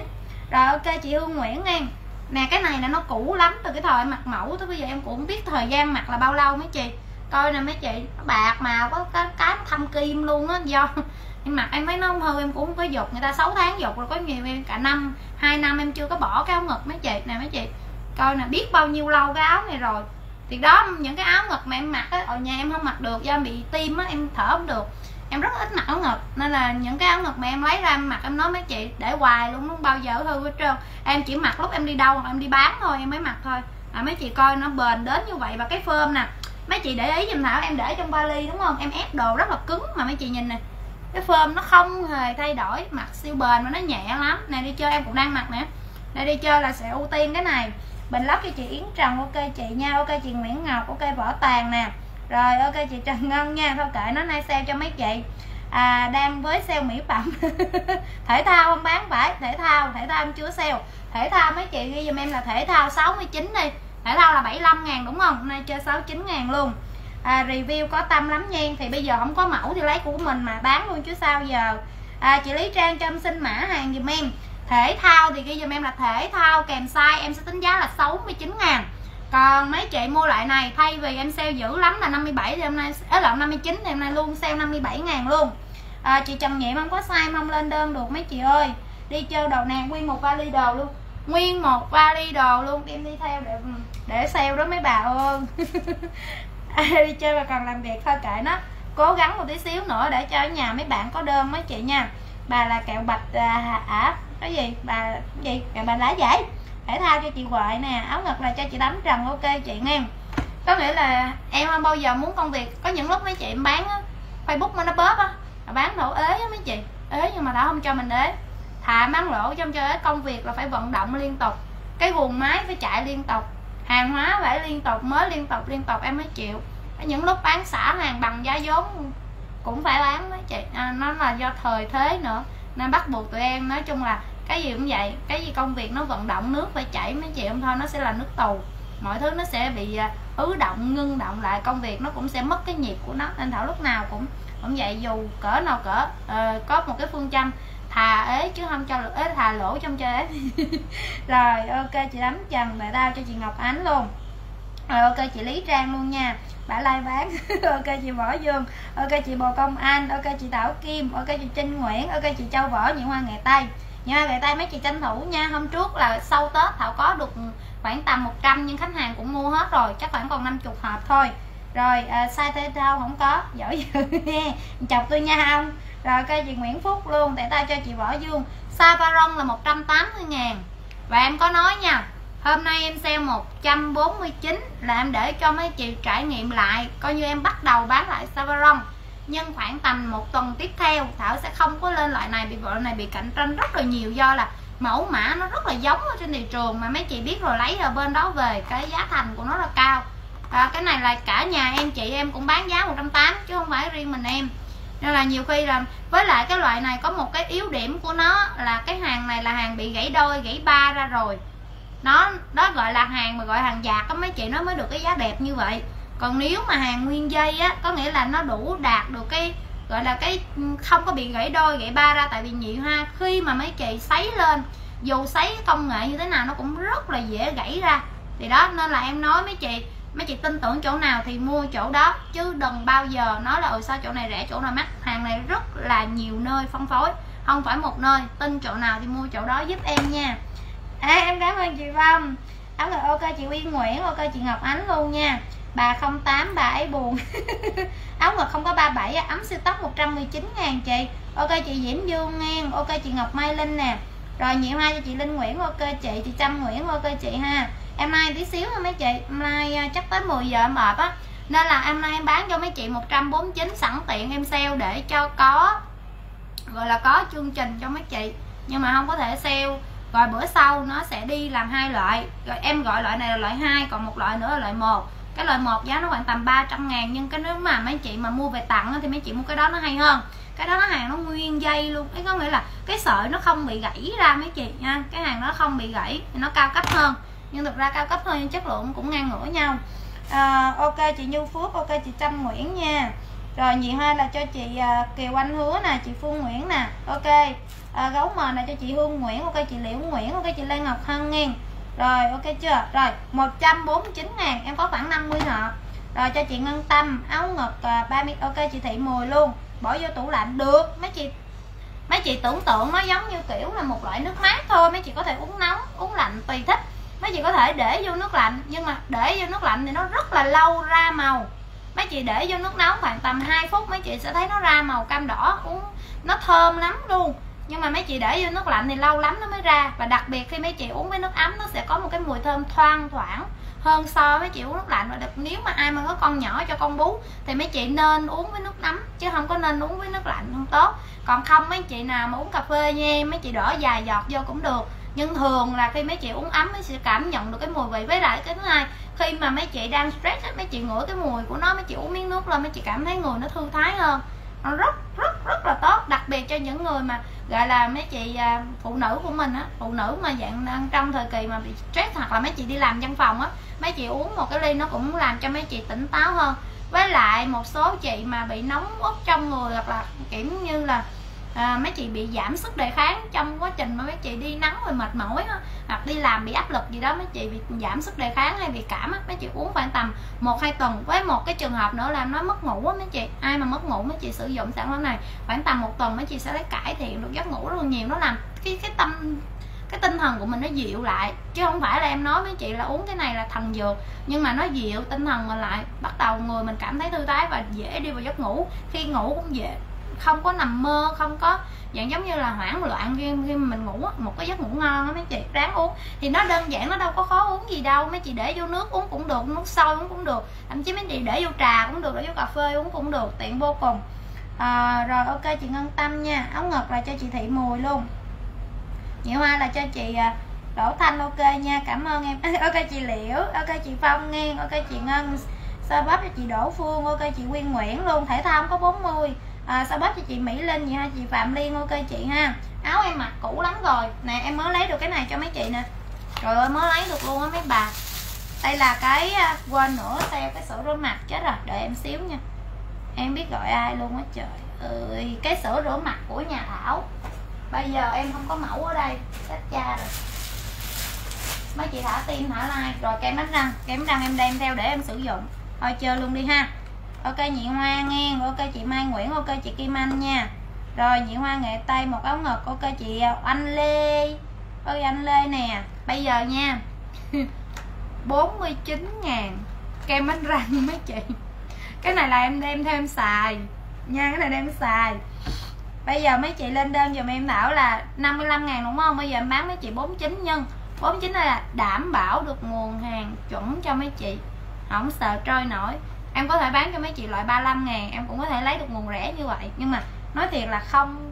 Rồi ok chị Hương Nguyễn nha. Nè cái này là nó cũ lắm, từ cái thời em mặc mẫu tới bây giờ em cũng không biết thời gian mặc là bao lâu mấy chị. Coi nè mấy chị, nó bạc mà có cái thâm kim luôn á, do em mặc em thấy nó không hư, em cũng không có dục, người ta 6 tháng dục rồi, có nhiều em cả năm 2 năm em chưa có bỏ cái áo ngực mấy chị. Nè mấy chị coi nè, biết bao nhiêu lâu cái áo này rồi. Thì đó, những cái áo ngực mà em mặc á, ở nhà em không mặc được do em bị tim á, em thở không được, em rất ít mặc áo ngực, nên là những cái áo ngực mà em lấy ra em mặc, em nói mấy chị để hoài luôn, nó không bao giờ hư hết trơn. Em chỉ mặc lúc em đi đâu hoặc em đi bán thôi em mới mặc thôi. Mấy chị coi nó bền đến như vậy. Và cái phơm nè mấy chị để ý giùm Thảo, em để trong vali đúng không, em ép đồ rất là cứng mà mấy chị nhìn nè, cái phơm nó không hề thay đổi, mặc siêu bền mà nó nhẹ lắm. Này đi chơi em cũng đang mặc nè, đây đi chơi là sẽ ưu tiên cái này. Bình lót cho chị Yến Trần, ok chị nha, ok chị Nguyễn Ngọc, ok Võ Tàng nè, rồi ok chị Trần Ngân nha. Thôi kệ nó, nay sale cho mấy chị. Đang với sale mỹ phẩm thể thao không bán phải, thể thao em chưa sale. Thể thao mấy chị ghi giùm em là thể thao 69 đi, thể thao là 75.000 đúng không, hôm nay chơi 69.000 luôn. Review có tâm lắm nha. Thì bây giờ không có mẫu thì lấy của mình mà bán luôn chứ sao giờ. Chị Lý Trang cho em xin mã hàng giùm em. Thể thao thì ghi giùm em là thể thao kèm size, em sẽ tính giá là 69.000. Còn mấy chị mua loại này, thay vì em sale dữ lắm là 57 thì hôm nay lộn 59 thì hôm nay luôn sale 57.000 luôn. Chị Trần Nhiệm không có size mong lên đơn được mấy chị ơi. Đi chơi đồ nè, nguyên một vali đồ luôn, nguyên một vali đồ luôn, em đi theo để sale đó mấy bà ơi. Đi chơi mà còn làm việc thôi kệ nó, cố gắng một tí xíu nữa để cho ở nhà mấy bạn có đơn mấy chị nha. Bà là kẹo bạch cái gì bà gì kẹo bạch lá giải thể thao cho chị Huệ nè, áo ngực là cho chị Đắm Trần, ok chị nghe. Có nghĩa là em không bao giờ muốn công việc, có những lúc mấy chị em bán á, Facebook mà nó bóp á, bán đổ ế á mấy chị, ế nhưng mà đã không cho mình ế, thà bán lỗ trong cho ế. Công việc là phải vận động liên tục, cái guồng máy phải chạy liên tục, hàng hóa phải liên tục, mới liên tục em mới chịu. Những lúc bán xả hàng bằng giá vốn cũng phải bán mấy chị. Nó là do thời thế nữa nên bắt buộc tụi em, nói chung là cái gì cũng vậy, cái gì công việc nó vận động nước phải chảy mấy chị, không thôi nó sẽ là nước tù, mọi thứ nó sẽ bị ứ động, ngưng động lại, công việc nó cũng sẽ mất cái nhịp của nó. Nên Thảo lúc nào cũng vậy, dù cỡ nào cỡ có một cái phương châm thà ế chứ không cho ế, thà lỗ trong chơi ế. Rồi ok chị Đắm Trần, đại đao cho chị Ngọc Ánh luôn. Rồi ok chị Lý Trang luôn nha, bả like bán. Ok chị Võ Dương, ok chị Bồ Công Anh, ok chị Thảo Kim, ok chị Trinh Nguyễn, ok chị Châu Võ, những hoa nghệ Tây. Những hoa nghệ Tây mấy chị tranh thủ nha. Hôm trước là sau Tết Thảo có được khoảng tầm 100 nhưng khách hàng cũng mua hết rồi, chắc khoảng còn 50 hộp thôi. Rồi size thể thao không có, giỏi dữ nha, chọc tôi nha không. Rồi ok chị Nguyễn Phúc luôn, để tay cho chị Võ Dương. Savaron là 180.000. Và em có nói nha, hôm nay em sale 149 là em để cho mấy chị trải nghiệm lại, coi như em bắt đầu bán lại Savaron. Nhưng khoảng tầm một tuần tiếp theo Thảo sẽ không có lên loại này, vì loại này bị cạnh tranh rất là nhiều, do là mẫu mã nó rất là giống ở trên thị trường mà mấy chị biết rồi, lấy ở bên đó về cái giá thành của nó là cao. Cái này là cả nhà em chị em cũng bán giá 180 chứ không phải riêng mình em. Nên là nhiều khi là với lại cái loại này có một cái yếu điểm của nó là cái hàng này là hàng bị gãy đôi gãy ba ra rồi, nó đó gọi là hàng mà gọi hàng dạt á mấy chị, nó mới được cái giá đẹp như vậy. Còn nếu mà hàng nguyên dây á, có nghĩa là nó đủ đạt được cái gọi là cái không có bị gãy đôi gãy ba ra. Tại vì nhị hoa khi mà mấy chị sấy lên, dù sấy công nghệ như thế nào nó cũng rất là dễ gãy ra. Thì đó, nên là em nói mấy chị tin tưởng chỗ nào thì mua chỗ đó, chứ đừng bao giờ nói là sao chỗ này rẻ chỗ nào mắc. Hàng này rất là nhiều nơi phân phối, không phải một nơi, tin chỗ nào thì mua chỗ đó giúp em nha. Em cảm ơn chị Phong. Áo ngực ok chị Uyên Nguyễn, ok chị Ngọc Ánh luôn nha. Bà 08 bà ấy buồn. Áo ngực không có 37, ấm siêu tóc 119.000 chị. Ok chị Diễm Dương nghe, ok chị Ngọc Mai Linh nè. Rồi nhiệm hai cho chị Linh Nguyễn, ok chị Trâm Nguyễn, ok chị ha. Em nay tí xíu nha mấy chị, em nay chắc tới 10 giờ em mệt á, nên là em nay em bán cho mấy chị 149, sẵn tiện em sale để cho có gọi là có chương trình cho mấy chị, nhưng mà không có thể sale. Rồi bữa sau nó sẽ đi làm hai loại, rồi em gọi loại này là loại 2, còn một loại nữa là loại 1. Cái loại 1 giá nó khoảng tầm 300.000, nhưng cái nếu mà mấy chị mà mua về tặng thì mấy chị mua cái đó nó hay hơn. Cái đó nó hàng nó nguyên dây luôn, cái có nghĩa là cái sợi nó không bị gãy ra mấy chị nha, cái hàng nó không bị gãy, nó cao cấp hơn. Nhưng thực ra cao cấp hơn nhưng chất lượng cũng ngang ngửa nhau. Ok chị Như Phước, ok chị Trâm Nguyễn nha. Rồi nhị hoa là cho chị Kiều Anh Hứa nè, chị Phương Nguyễn nè, ok. Gấu mờ là cho chị Hương Nguyễn, ok, chị Liễu Nguyễn, ok, chị Lê Ngọc Hân nghe. Rồi ok chưa? Rồi 149.000, em có khoảng 50 nợ. Rồi cho chị Ngân Tâm, áo ngực 30, ok, chị Thị Mùi luôn, bỏ vô tủ lạnh được. Mấy chị tưởng tượng nó giống như kiểu là một loại nước mát thôi, mấy chị có thể uống nóng, uống lạnh tùy thích. Mấy chị có thể để vô nước lạnh, nhưng mà để vô nước lạnh thì nó rất là lâu ra màu. Mấy chị để vô nước nóng khoảng tầm 2 phút mấy chị sẽ thấy nó ra màu cam đỏ, uống nó thơm lắm luôn. Nhưng mà mấy chị để vô nước lạnh thì lâu lắm nó mới ra. Và đặc biệt khi mấy chị uống với nước ấm nó sẽ có một cái mùi thơm thoang thoảng hơn so với chị uống nước lạnh. Và nếu mà ai mà có con nhỏ cho con bú thì mấy chị nên uống với nước nóng chứ không có nên uống với nước lạnh, không tốt. Còn không mấy chị nào mà uống cà phê nha, mấy chị đổ vài giọt vô cũng được. Nhưng thường là khi mấy chị uống ấm mấy chị cảm nhận được cái mùi vị. Với lại cái thứ hai, khi mà mấy chị đang stress mấy chị ngửi cái mùi của nó, mấy chị uống miếng nước lên mấy chị cảm thấy người nó thư thái hơn. Nó rất là tốt, đặc biệt cho những người mà gọi là mấy chị phụ nữ của mình á, phụ nữ mà dạng đang trong thời kỳ mà bị stress, hoặc là mấy chị đi làm văn phòng á, mấy chị uống một cái ly nó cũng làm cho mấy chị tỉnh táo hơn. Với lại một số chị mà bị nóng uất trong người, hoặc là kiểu như là mấy chị bị giảm sức đề kháng trong quá trình mà mấy chị đi nắng rồi mệt mỏi á, hoặc đi làm bị áp lực gì đó, mấy chị bị giảm sức đề kháng hay bị cảm á, mấy chị uống khoảng tầm 1-2 tuần. Với một cái trường hợp nữa là nói mất ngủ á, mấy chị ai mà mất ngủ mấy chị sử dụng sản phẩm này khoảng tầm 1 tuần mấy chị sẽ thấy cải thiện được giấc ngủ rất là nhiều. Nó làm cái tinh thần của mình nó dịu lại, chứ không phải là em nói mấy chị là uống cái này là thần dược, nhưng mà nó dịu tinh thần mình lại, bắt đầu người mình cảm thấy thư thái và dễ đi vào giấc ngủ. Khi ngủ cũng dễ, không có nằm mơ, không có dạng giống như là hoảng loạn khi mình ngủ, một cái giấc ngủ ngon đó mấy chị. Ráng uống thì nó đơn giản, nó đâu có khó uống gì đâu. Mấy chị để vô nước uống cũng được, nước sôi uống cũng được, thậm chí mấy chị để vô trà cũng được, để vô cà phê uống cũng được, tiện vô cùng. Rồi ok, chị Ngân Tâm nha, áo ngực là cho chị Thị Mùi luôn, nhị hoa là cho chị Đỗ Thanh, ok nha, cảm ơn em. Ok chị Liễu, ok chị Phong nghe, ok chị Ngân, sơ bắp cho chị Đỗ Phương, ok chị Nguyên Nguyễn luôn, thể thao không có 40. Sơ bắp cho chị Mỹ Linh, chị ha, chị Phạm Liên, ok chị ha. Áo em mặc cũ lắm rồi nè, em mới lấy được cái này cho mấy chị nè, trời ơi mới lấy được luôn á mấy bà. Đây là cái quên nữa, theo cái sữa rửa mặt, chết rồi, đợi em xíu nha, em biết gọi ai luôn á trời ơi. Cái sữa rửa mặt của nhà Thảo, bây giờ em không có mẫu ở đây, chết cha rồi. Mấy chị thả tim thả like. Rồi kem đánh răng, em đem theo để em sử dụng, thôi chơi luôn đi ha. Ok nhị hoa nghe, ok chị Mai Nguyễn, ok chị Kim Anh nha. Rồi nhị hoa nghệ tây, một áo ngực, ok chị Anh Lê, ơi anh Lê nè. Bây giờ nha 49.000 kem đánh răng mấy chị. Cái này là em đem theo em xài nha, cái này đem xài. Bây giờ mấy chị lên đơn giùm em Thảo là 55.000 đúng không? Bây giờ em bán mấy chị 49, nhưng 49 này là đảm bảo được nguồn hàng chuẩn cho mấy chị, không sợ trôi nổi. Em có thể bán cho mấy chị loại 35.000, em cũng có thể lấy được nguồn rẻ như vậy. Nhưng mà nói thiệt là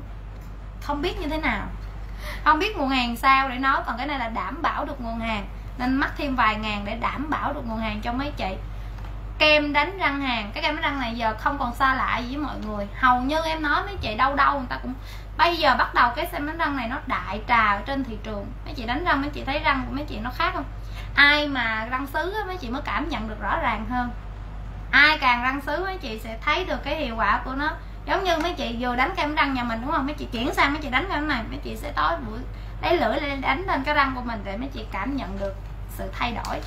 không biết như thế nào, không biết nguồn hàng sao để nói. Còn cái này là đảm bảo được nguồn hàng, nên mắc thêm vài ngàn để đảm bảo được nguồn hàng cho mấy chị. Kem đánh răng hàng, cái kem đánh răng này giờ không còn xa lạ gì với mọi người. Hầu như em nói mấy chị đâu người ta cũng, bây giờ bắt đầu cái kem đánh răng này nó đại trà trên thị trường. Mấy chị đánh răng mấy chị thấy răng của mấy chị nó khác không? Ai mà răng sứ mấy chị mới cảm nhận được rõ ràng hơn. Ai càng răng sứ mấy chị sẽ thấy được cái hiệu quả của nó. Giống như mấy chị vừa đánh kem răng nhà mình đúng không, mấy chị chuyển sang mấy chị đánh cái này, mấy chị sẽ tối buổi lấy lưỡi lên đánh lên cái răng của mình để mấy chị cảm nhận được sự thay đổi.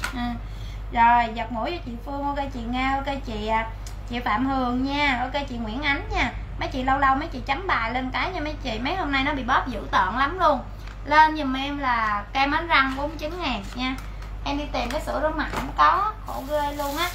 Rồi giật mũi cho chị Phương, ok chị Nga, ok chị Phạm Hường nha, ok chị Nguyễn Ánh nha. Mấy chị lâu lâu mấy chị chấm bài lên cái nha mấy chị, mấy hôm nay nó bị bóp dữ tợn lắm luôn. Lên giùm em là kem đánh răng 49.000 nha. Em đi tìm cái sữa rửa mặt cũng có, khổ ghê luôn á.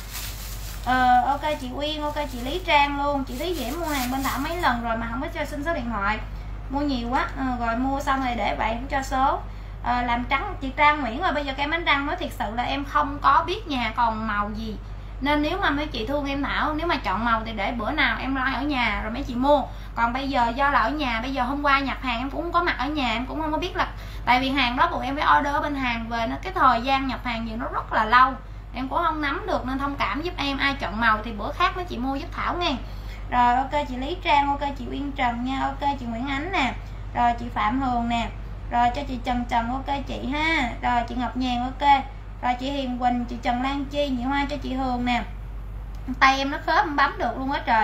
Ok chị Uyên, ok chị Lý Trang luôn. Chị Thúy Diễm mua hàng bên Thảo mấy lần rồi mà không có cho xin số điện thoại, mua nhiều quá rồi mua xong rồi để vậy không cho số. Làm trắng chị Trang Nguyễn rồi. Bây giờ kem đánh răng nói thiệt sự là em không có biết nhà còn màu gì, nên nếu mà mấy chị thương em Thảo, nếu mà chọn màu thì để bữa nào em like ở nhà rồi mấy chị mua. Còn bây giờ do là ở nhà, bây giờ hôm qua nhập hàng em cũng không có mặt ở nhà, em cũng không có biết là, tại vì hàng đó bọn em phải order ở bên Hàn về, nó cái thời gian nhập hàng gì nó rất là lâu, em cũng không nắm được, nên thông cảm giúp em. Ai chọn màu thì bữa khác mấy chị mua giúp Thảo nghe. Rồi ok chị Lý Trang, ok chị Uyên Trần nha, ok chị Nguyễn Ánh nè, rồi chị Phạm Hường nè, rồi cho chị Trần Trần, ok chị ha, rồi chị Ngọc Nhàn, ok, rồi chị Hiền Quỳnh, chị Trần Lan Chi, nhị hoa cho chị Hường nè. Tay em nó khớp không bấm được luôn á trời.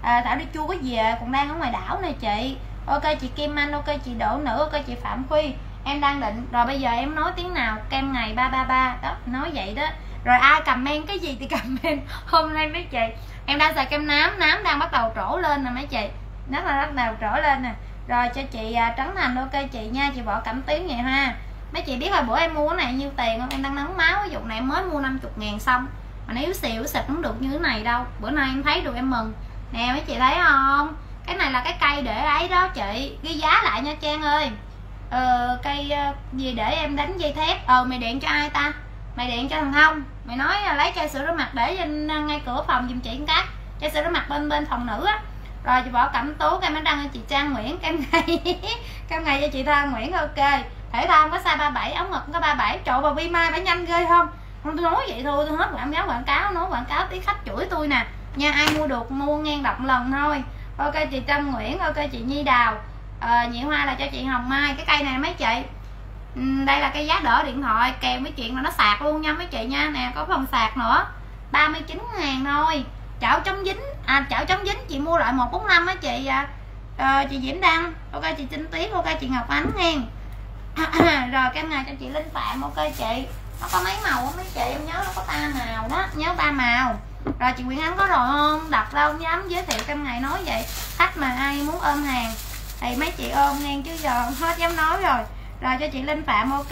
Thảo đi chua có về còn đang ở ngoài đảo nè chị. Ok chị Kim Anh, ok chị Đỗ Nữ, ok chị Phạm Khuy. Em đang định rồi bây giờ em nói tiếng nào kem ngày 333 đó, nói vậy đó. Rồi ai comment cái gì thì comment. Hôm nay mấy chị em đang xài kem nám đang bắt đầu trổ lên nè mấy chị, rất là bắt đầu trổ lên nè. Rồi cho chị Trấn Thành, ok chị nha. Chị Võ Cẩm Tiến vậy ha. Mấy chị biết hồi bữa em mua cái này nhiêu tiền không? Em đang nắng máu, ví dụ này em mới mua 50.000 xong mà nó yếu xìu xịt không được như thế này đâu. Bữa nay em thấy được em mừng nè mấy chị thấy không. Cái này là cái cây để ấy đó chị, ghi giá lại nha Trang ơi. Cây gì để em đánh dây thép. Mày điện cho ai ta? Mày điện cho thằng Thông. Mày nói lấy chai sữa rửa mặt để trên ngay cửa phòng giùm chị cái chai sữa rửa mặt bên phòng nữ á. Rồi chị Võ Cẩm Tú, kem bánh răng cho chị Trang Nguyễn, kem ngày kem ngày cho chị Thang Nguyễn, ok. Thể thao có size 37, ống ngực có 37. Trời, bà Vi Mai phải nhanh ghê không? Tôi nói vậy thôi, tôi hết quảng cáo, nói quảng cáo tí khách chửi tôi nè nha. Ai mua được mua ngang đọc lần thôi. Ok chị Trâm Nguyễn, ok chị Nhi Đào. Nhị Hoa là cho chị Hồng Mai. Cái cây này mấy chị, đây là cái giá đỡ điện thoại kèm với chuyện là nó sạc luôn nha mấy chị nha. Nè có phần sạc nữa, 39.000 thôi. Chảo chống dính, chảo chống dính chị mua loại 145 á chị. Chị Diễm Đăng, ok chị Trinh Tuyết, ok chị Ngọc Ánh nghe. Rồi kem ngày cho chị Linh Phạm, ok chị. Nó có mấy màu á mấy chị, em nhớ nó có 3 màu đó, nhớ 3 màu. Rồi chị Nguyễn Ánh có rồi không? Đặt đâu không dám giới thiệu kem ngày nói vậy. Khách mà ai muốn ôm hàng thì mấy chị ôm nghe chứ giờ hết dám nói rồi. Rồi cho chị Linh Phạm, ok.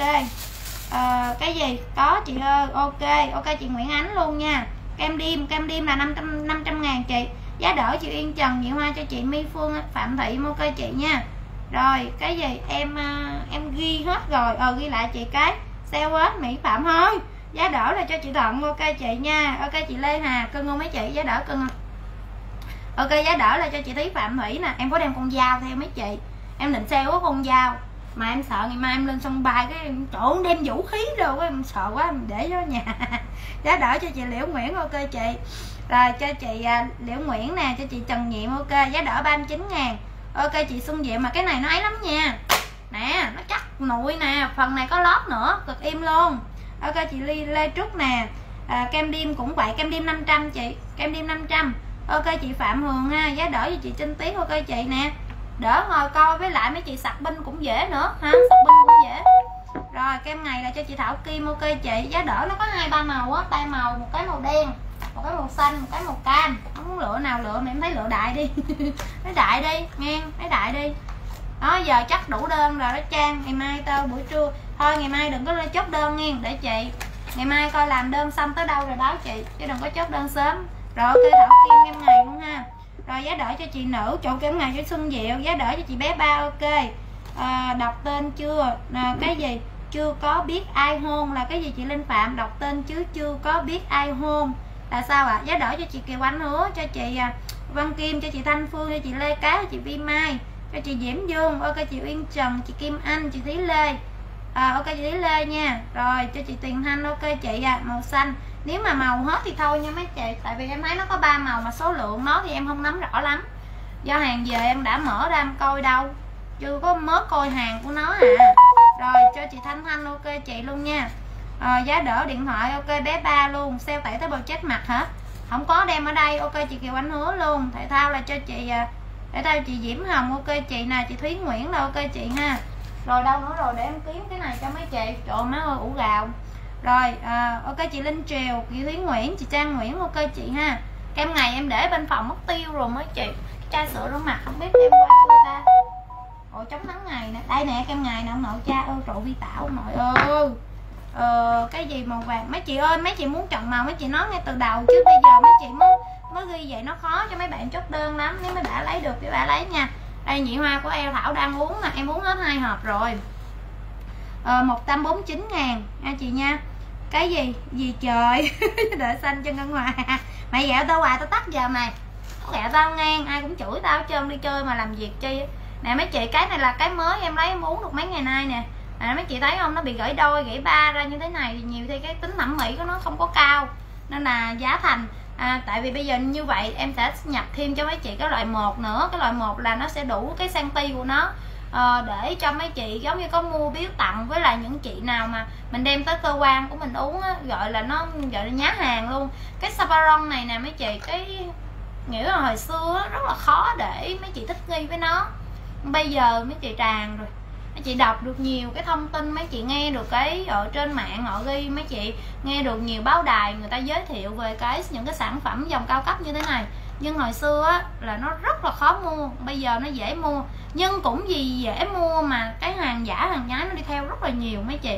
Cái gì? Có chị ơi, ok chị Nguyễn Ánh luôn nha. Kem đêm là 500.000 chị. Giá đỡ chị Yên Trần, Nhị Hoa cho chị My Phương, Phạm Thị, ok chị nha. Rồi cái gì em ghi hết rồi, ghi lại chị cái sale hết mỹ phẩm thôi. Giá đỡ là cho chị Thuận, ok chị nha. Ok chị Lê Hà, cưng không mấy chị? Giá đỡ cưng không? Ok giá đỡ là cho chị Thúy Phạm Thủy nè. Em có đem con dao theo mấy chị, em định sale có con dao mà em sợ ngày mai em lên sân bay cái chỗ đem vũ khí rồi em sợ quá em để cho nhà. Giá đỡ cho chị Liễu Nguyễn, ok chị. Rồi cho chị Liễu Nguyễn nè, cho chị Trần Nhiệm, ok. Giá đỡ 39.000, ok chị Xuân Diệu. Mà cái này nó ấy lắm nha, nè nó chắc nụi nè, phần này có lót nữa, cực im luôn. Ok chị Lê Trúc nè. Kem đêm cũng vậy, kem đêm 500 chị, kem đêm 500. Ok chị Phạm Hường ha. Giá đỡ cho chị Trinh Tiến, ok chị nè. Đỡ ngồi coi, với lại mấy chị sạc binh cũng dễ nữa ha, sạc binh cũng dễ. Rồi kem ngày là cho chị Thảo Kim, ok chị. Giá đỡ nó có 2-3 màu á, 3 màu, một cái màu đen, một cái màu xanh, một cái màu cam. Không muốn lựa nào lựa, mà em thấy lựa đại đi. Lấy đại đi nghe, lấy đại đi đó. Giờ chắc đủ đơn rồi đó Trang. Ngày mai tao buổi trưa thôi, ngày mai đừng có lên chốt đơn nghe, để chị ngày mai coi làm đơn xong tới đâu rồi báo chị, chứ đừng có chốt đơn sớm. Rồi ok Thảo Kim em ngày luôn ha. Rồi giá đỡ cho chị Nữ, chỗ kem ngày cho Xuân Diệu. Giá đỡ cho chị bé Ba, ok. Đọc tên chưa? Cái gì? Chưa có biết ai hôn là cái gì chị Linh Phạm? Đọc tên chứ chưa có biết ai hôn là sao ạ? Giá đỡ cho chị Kiều Anh Hứa, cho chị Văn Kim, cho chị Thanh Phương, cho chị Lê Cá, cho chị Vi Mai, cho chị Diễm Dương, ok chị Uyên Trần, chị Kim Anh, chị Thúy Lê. Ok chị Thúy Lê nha. Rồi cho chị Tiền Thanh, ok chị màu xanh. Nếu mà màu hết thì thôi nha mấy chị, tại vì em thấy nó có 3 màu mà số lượng nó thì em không nắm rõ lắm, do hàng về em đã mở ra em coi đâu, chưa có mới coi hàng của nó à. Rồi cho chị Thanh Thanh, ok chị luôn nha. Giá đỡ điện thoại, ok bé Ba luôn. Sale tẩy tới bầu chết mặt hả? Không có đem ở đây, ok chị Kiều Anh Hứa luôn. Thể thao là cho chị thể thao chị Diễm Hồng, ok chị nè. Chị Thúy Nguyễn là ok chị ha. Rồi đâu nữa rồi, để em kiếm cái này cho mấy chị. Trời má ơi ủ gạo. Rồi ok chị Linh Triều, chị Thúy Nguyễn, chị Trang Nguyễn, ok chị ha. Kem ngày em để bên phòng mất tiêu rồi mấy chị. Chai sữa rửa mặt không biết em qua chưa ta. Ôi chống nắng ngày nè, đây nè kem ngày nè ông nội cha ơi. Trụ Vi Tảo ông nội ơi. Cái gì màu vàng mấy chị ơi, mấy chị muốn chọn màu mấy chị nói ngay từ đầu, chứ bây giờ mấy chị mới ghi vậy nó khó cho mấy bạn chốt đơn lắm. Nếu mấy bạn lấy được thì bạn lấy nha. Đây nhị hoa của em Thảo đang uống nè, em uống hết 2 hộp rồi. 149.000 nha chị nha. Cái gì trời. Đợi xanh cho Ngân Hòa. Mày gẹo tao hoài tao tắt giờ mày. Gẹo tao ngang, ai cũng chửi tao hết trơn, đi chơi mà làm việc chi. Nè mấy chị, cái này là cái mới em lấy em uống được mấy ngày nay nè. Mấy chị thấy không, nó bị gãy đôi gãy ba ra như thế này thì nhiều khi cái tính thẩm mỹ của nó không có cao, nên là giá thành tại vì bây giờ như vậy em sẽ nhập thêm cho mấy chị cái loại 1 nữa. Cái loại 1 là nó sẽ đủ cái cm của nó, để cho mấy chị giống như có mua biếu tặng, với lại những chị nào mà mình đem tới cơ quan của mình uống á, gọi là nhá hàng luôn. Cái Saparon này nè mấy chị, nghĩa là hồi xưa rất là khó để mấy chị thích nghi với nó, bây giờ mấy chị tràn rồi, mấy chị đọc được nhiều cái thông tin, mấy chị nghe được cái ở trên mạng họ ghi, mấy chị nghe được nhiều báo đài người ta giới thiệu về những cái sản phẩm dòng cao cấp như thế này. Nhưng hồi xưa á, là nó rất là khó mua, bây giờ nó dễ mua, nhưng cũng vì dễ mua mà cái hàng giả hàng nhái nó đi theo rất là nhiều mấy chị.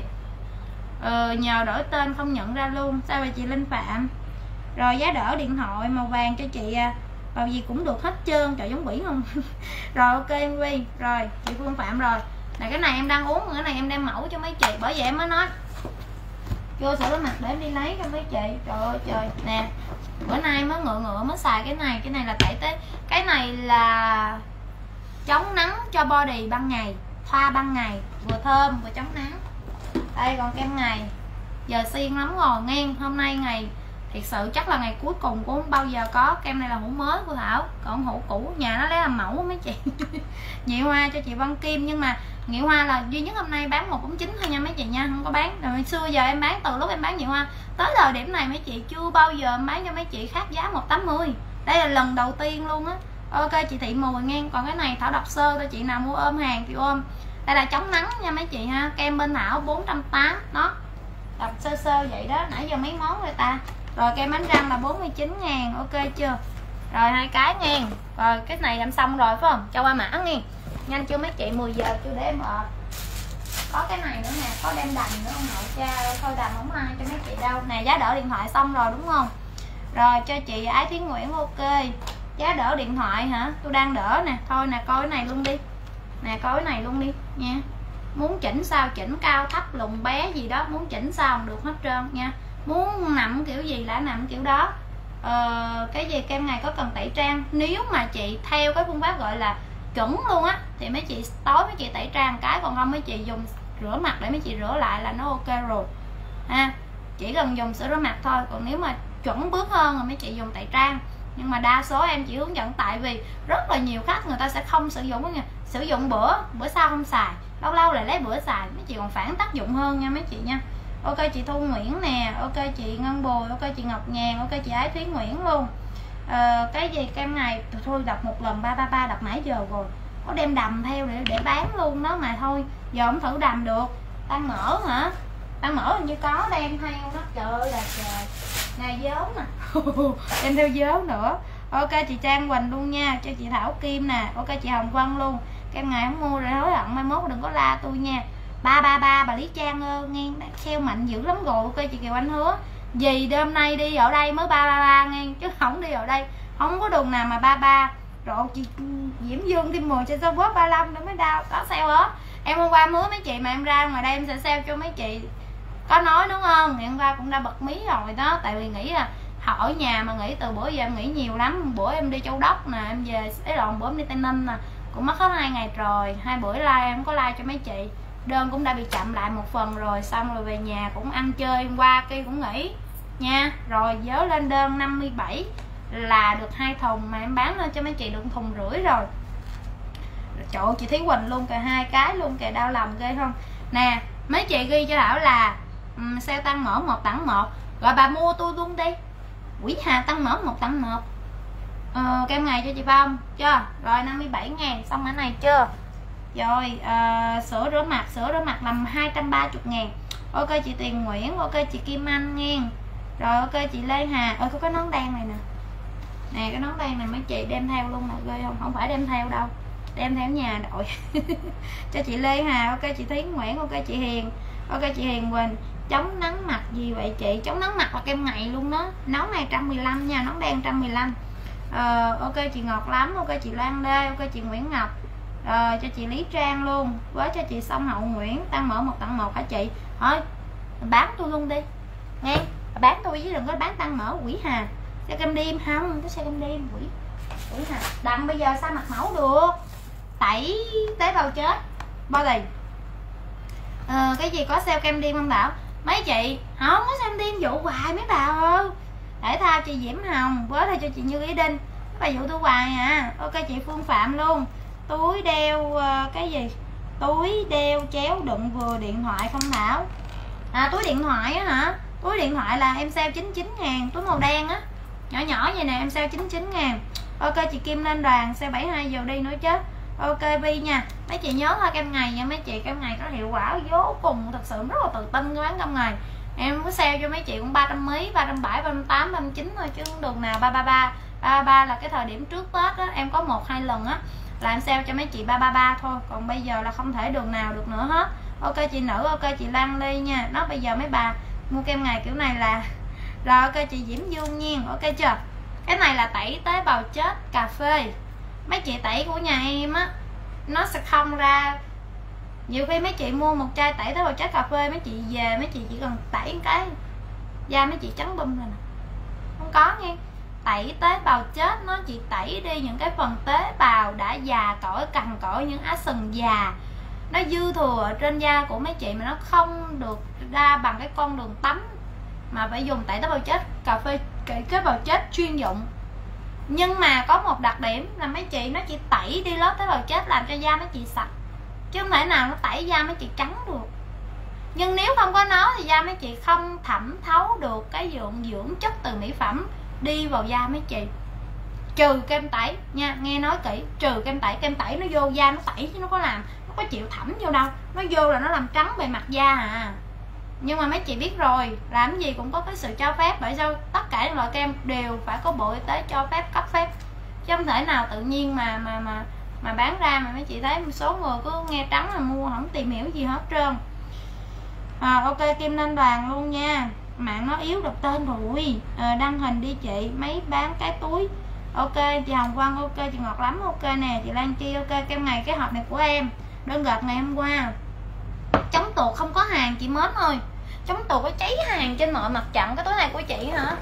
Nhờ đổi tên không nhận ra luôn. Sao vậy chị Linh Phạm? Rồi giá đỡ điện thoại màu vàng cho chị vào gì cũng được hết trơn, trời giống quỷ không? Rồi ok em Vi. Rồi chị Phương Phạm rồi. Là cái này em đang uống, cái này em đem mẫu cho mấy chị, bởi vậy em mới nói vô sữa rửa mặt để em đi lấy cho mấy chị. Trời ơi trời nè, bữa nay mới ngựa mới xài cái này là tẩy tế. Cái này là chống nắng cho body ban ngày, thoa ban ngày, vừa thơm vừa chống nắng. Đây còn kem ngày giờ xiên lắm rồi ngang, hôm nay ngày thiệt sự chắc là ngày cuối cùng cũng không bao giờ có. Kem này là hũ mới của Thảo, còn hũ cũ nhà nó lấy làm mẫu mấy chị. Nhị Hoa cho chị Văn Kim, nhưng mà Nhị Hoa là duy nhất hôm nay bán 149 thôi nha mấy chị nha, không có bán. Rồi xưa giờ em bán, từ lúc em bán Nhị Hoa tới thời điểm này mấy chị chưa bao giờ em bán cho mấy chị khác giá 180. Đây là lần đầu tiên luôn á. Ok chị Thị Mùi ngang. Còn cái này Thảo đọc sơ cho chị nào mua ôm hàng thì ôm. Đây là chống nắng nha mấy chị ha, kem bên Thảo 480 đó, đọc sơ sơ vậy đó. Nãy giờ mấy món người ta. Rồi kem đánh răng là 49.000, ok chưa? Rồi 2 cái nghe. Rồi cái này làm xong rồi phải không? Cho qua mã nghe. Nhanh chưa mấy chị, 10 giờ chưa để em có cái này nữa nè, có đem đành nữa không nội cha ơi, thôi đành không ai cho mấy chị đâu. Nè giá đỡ điện thoại xong rồi đúng không? Rồi cho chị Ái Thúy Nguyễn ok. Giá đỡ điện thoại hả? Tôi đang đỡ nè, thôi nè coi cái này luôn đi. Nè coi cái này luôn đi nha. Muốn chỉnh sao chỉnh, cao thấp lùn bé gì đó, muốn chỉnh sao được hết trơn nha. Muốn nằm kiểu gì là nằm kiểu đó. Cái gì kem này có cần tẩy trang, nếu mà chị theo cái phương pháp gọi là chuẩn luôn á thì mấy chị tối mấy chị tẩy trang cái, còn không mấy chị dùng rửa mặt để mấy chị rửa lại là nó ok rồi ha. Chỉ cần dùng sữa rửa mặt thôi, còn nếu mà chuẩn bước hơn rồi mấy chị dùng tẩy trang. Nhưng mà đa số em chỉ hướng dẫn, tại vì rất là nhiều khách người ta sẽ không sử dụng nha, sử dụng bữa sau không xài, lâu lâu lại lấy bữa xài, mấy chị còn phản tác dụng hơn nha mấy chị nha. Ok chị Thu Nguyễn nè, ok chị Ngân Bùi, ok chị Ngọc Nhàn, ok chị Ái Thúy Nguyễn luôn. Cái gì kem này thôi đọc một lần 333 đọc nãy giờ rồi, có đem đầm theo để bán luôn đó mà thôi giờ không thử đầm được. Tăng mỡ hả? Tăng mỡ hình như có đem theo đó, trời ơi là trời. Này dớn nè. Đem theo dớn nữa. Ok chị Trang Quỳnh luôn nha, cho chị Thảo Kim nè, ok chị Hồng Vân luôn. Kem ngày không mua rồi hối hận mai mốt đừng có la tôi nha. 333 bà Lý Trang ơi, nghe theo mạnh dữ lắm rồi. Ok chị Kiều Anh Hứa gì đêm nay đi ở đây mới 333 nghe, chứ không đi ở đây không có đường nào mà 33. Rồi chị Diễm Dương thêm 10 trên số bóp 35 nữa mới đau, có sale hết. Em hôm qua mướn mấy chị mà em ra ngoài đây em sẽ sale cho mấy chị, có nói đúng không? Ngày hôm qua cũng đã bật mí rồi đó, tại vì nghĩ là họ ở nhà mà nghỉ từ bữa giờ em nghỉ nhiều lắm. Bữa em đi Châu Đốc nè, em về bữa em đi Tây Ninh nè, cũng mất hết 2 ngày rồi. 2 bữa like em có like cho mấy chị, đơn cũng đã bị chậm lại một phần rồi, xong rồi về nhà cũng ăn chơi, hôm qua kia cũng nghỉ nha. Rồi dớ lên đơn 57 là được 2 thùng, mà em bán lên cho mấy chị được 1,5 thùng rồi. Trời ơi, chị Thúy Quỳnh luôn kìa, 2 cái luôn kìa, đau lòng ghê không nè. Mấy chị ghi cho Thảo là sale tăng mỡ 1 tặng 1, rồi bà mua tôi luôn đi. Quỷ Hà tăng mỡ 1 tặng 1. Kem ngày cho chị Phong chưa? Rồi 57.000, xong cái này chưa? Rồi sữa rửa mặt làm 230.000. Ok chị Tiền Nguyễn, ok chị Kim Anh nghe. Rồi ok chị Lê Hà, có cái nón đen này nè. Nè cái nón đen này mấy chị đem theo luôn nè, ghê không? Không phải đem theo đâu, đem theo nhà đội. Cho chị Lê Hà, ok chị Thúy Nguyễn, ok chị Hiền, ok chị Hiền Quỳnh. Chống nắng mặt gì vậy chị? Chống nắng mặt là kem ngày luôn đó. Nón này 115 nha, nón đen 115. Ok chị Ngọt Lắm, ok chị Loan Lê, ok chị Nguyễn Ngọc. Cho chị Lý Trang luôn, với cho chị Song Hậu Nguyễn, tăng mỡ 1 tặng 1 hả chị? Thôi bán tôi luôn đi nghe, bán tôi chứ đừng có bán tăng mỡ quỷ Hà. Xe kem đêm không có xe kem đêm quỷ Hà. Đậm bây giờ sao mặt mẫu được, tẩy tế bào chết body. Cái gì có sale kem đêm không Thảo? Mấy chị không có xem đêm dụ hoài mấy bà ơi. Để tha chị Diễm Hồng, với thôi cho chị Như Ý Đinh, bà dụ tôi hoài à. Ok chị Phương Phạm luôn. Túi đeo cái gì? Túi đeo chéo đựng vừa điện thoại không Thảo? Túi điện thoại á hả? Túi điện thoại là em sale 99.000, túi màu đen á, nhỏ nhỏ vậy nè em sale 99.000. Ok chị Kim lên đoàn xe 72 giờ đi nữa chứ. Ok Vi nha. Mấy chị nhớ thôi kem ngày nha mấy chị, kem ngày có hiệu quả vô cùng, thật sự rất là tự tin bán kem ngày. Em có sale cho mấy chị cũng 300 mấy, 370, 380, 390 thôi chứ không đường nào 333. 333 là cái thời điểm trước Tết á, em có 1-2 lần á là em sale cho mấy chị 333 thôi, còn bây giờ là không thể đường nào được nữa hết. Ok chị Nữ, ok chị Lan Ly nha. Nó bây giờ mấy bà mua kem ngày kiểu này là rồi. Ok chị Diễm Dương nhiên, ok chưa? Cái này là tẩy tế bào chết cà phê. Mấy chị tẩy của nhà em á, nó sẽ không ra. Nhiều khi mấy chị mua một chai tẩy tế bào chết cà phê, mấy chị về mấy chị chỉ cần tẩy cái da mấy chị trắng bum rồi nè. Không có nghe. Tẩy tế bào chết nó chỉ tẩy đi những cái phần tế bào đã già cỗi, cằn cỗi, những á sừng già nó dư thừa ở trên da của mấy chị mà nó không được ra bằng cái con đường tắm, mà phải dùng tẩy tế bào chết cà phê, tế bào chết chuyên dụng. Nhưng mà có một đặc điểm là mấy chị nó chỉ tẩy đi lớp tế bào chết làm cho da mấy chị sạch, chứ không thể nào nó tẩy da mấy chị trắng được. Nhưng nếu không có nó thì da mấy chị không thẩm thấu được cái dưỡng chất từ mỹ phẩm đi vào da mấy chị. Trừ kem tẩy nha, nghe nói kỹ, trừ kem tẩy nó vô da nó tẩy chứ nó có làm, nó có chịu thẩm vô đâu, nó vô là nó làm trắng bề mặt da à. Nhưng mà mấy chị biết rồi, làm gì cũng có cái sự cho phép, bởi sao tất cả những loại kem đều phải có Bộ Y tế cho phép, cấp phép, chứ không thể nào tự nhiên mà bán ra mà mấy chị thấy một số người cứ nghe trắng là mua, không tìm hiểu gì hết trơn. Ok Kim lên đoàn luôn nha. Mạng nó yếu đọc tên rồi. Đăng hình đi chị, mấy bán cái túi. Ok chị Hồng Vân, ok chị Ngọt Lắm, ok nè chị Lan Chi, ok kem ngày cái hộp này của em đơn gật ngày hôm qua. Chống tuột không có hàng chị Mến ơi, chống tuột có cháy hàng trên mọi mặt trận. Cái túi này của chị hả?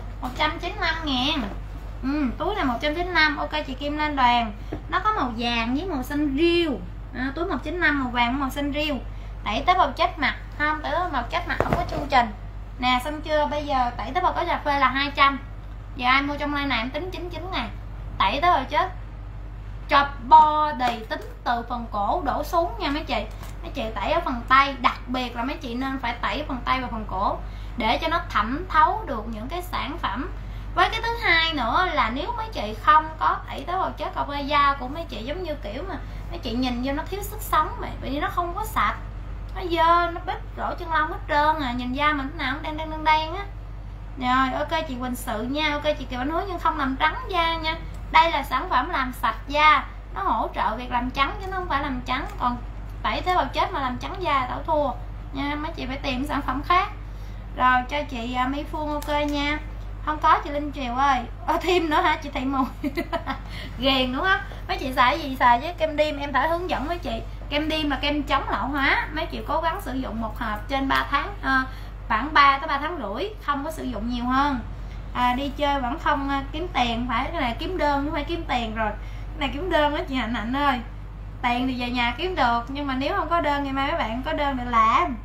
195.000. Túi này 195. Ok chị Kim lên đoàn. Nó có màu vàng với màu xanh riêu. Túi 195 màu vàng màu xanh riêu. Tẩy tế bào chết mặt không? Tẩy tế bào chết mặt không có chương trình nè, xong chưa? Bây giờ tẩy tế bào có cà phê là 200. Giờ ai mua trong line này em tính 99 ngàn. Tẩy tế bào chết cho body, tính từ phần cổ đổ xuống nha mấy chị. Mấy chị tẩy ở phần tay, đặc biệt là mấy chị nên phải tẩy ở phần tay và phần cổ để cho nó thẩm thấu được những cái sản phẩm. Với cái thứ hai nữa là nếu mấy chị không có tẩy tế bào chết cà phê, da của mấy chị giống như kiểu mà mấy chị nhìn vô nó thiếu sức sống vậy, bởi vì nó không có sạch, nó dơ, nó bít rỗ chân lông hết trơn à, nhìn da mình nào cũng đen á. Rồi ok chị Quỳnh Sự nha, ok chị Kiều Anh Hứa, nhưng không làm trắng da nha. Đây là sản phẩm làm sạch da, nó hỗ trợ việc làm trắng chứ nó không phải làm trắng. Còn tẩy tế bào chết mà làm trắng da tao thua nha, mấy chị phải tìm sản phẩm khác. Rồi cho chị Mỹ Phương ok nha. Không có chị Linh Triều ơi. Thêm nữa hả chị Thị Mùi? Ghiền đúng không? Mấy chị xài gì xài chứ kem Dim em phải hướng dẫn mấy chị. Kem Dim là kem chống lão hóa, mấy chị cố gắng sử dụng một hộp trên 3 tháng, khoảng 3 tới 3 tháng rưỡi, không có sử dụng nhiều hơn. Đi chơi vẫn không kiếm tiền, phải cái này kiếm đơn chứ phải kiếm tiền rồi. Cái này kiếm đơn đó chị Hạnh Hạnh ơi. Tiền thì về nhà kiếm được, nhưng mà nếu không có đơn ngày mai mấy bạn có đơn để làm.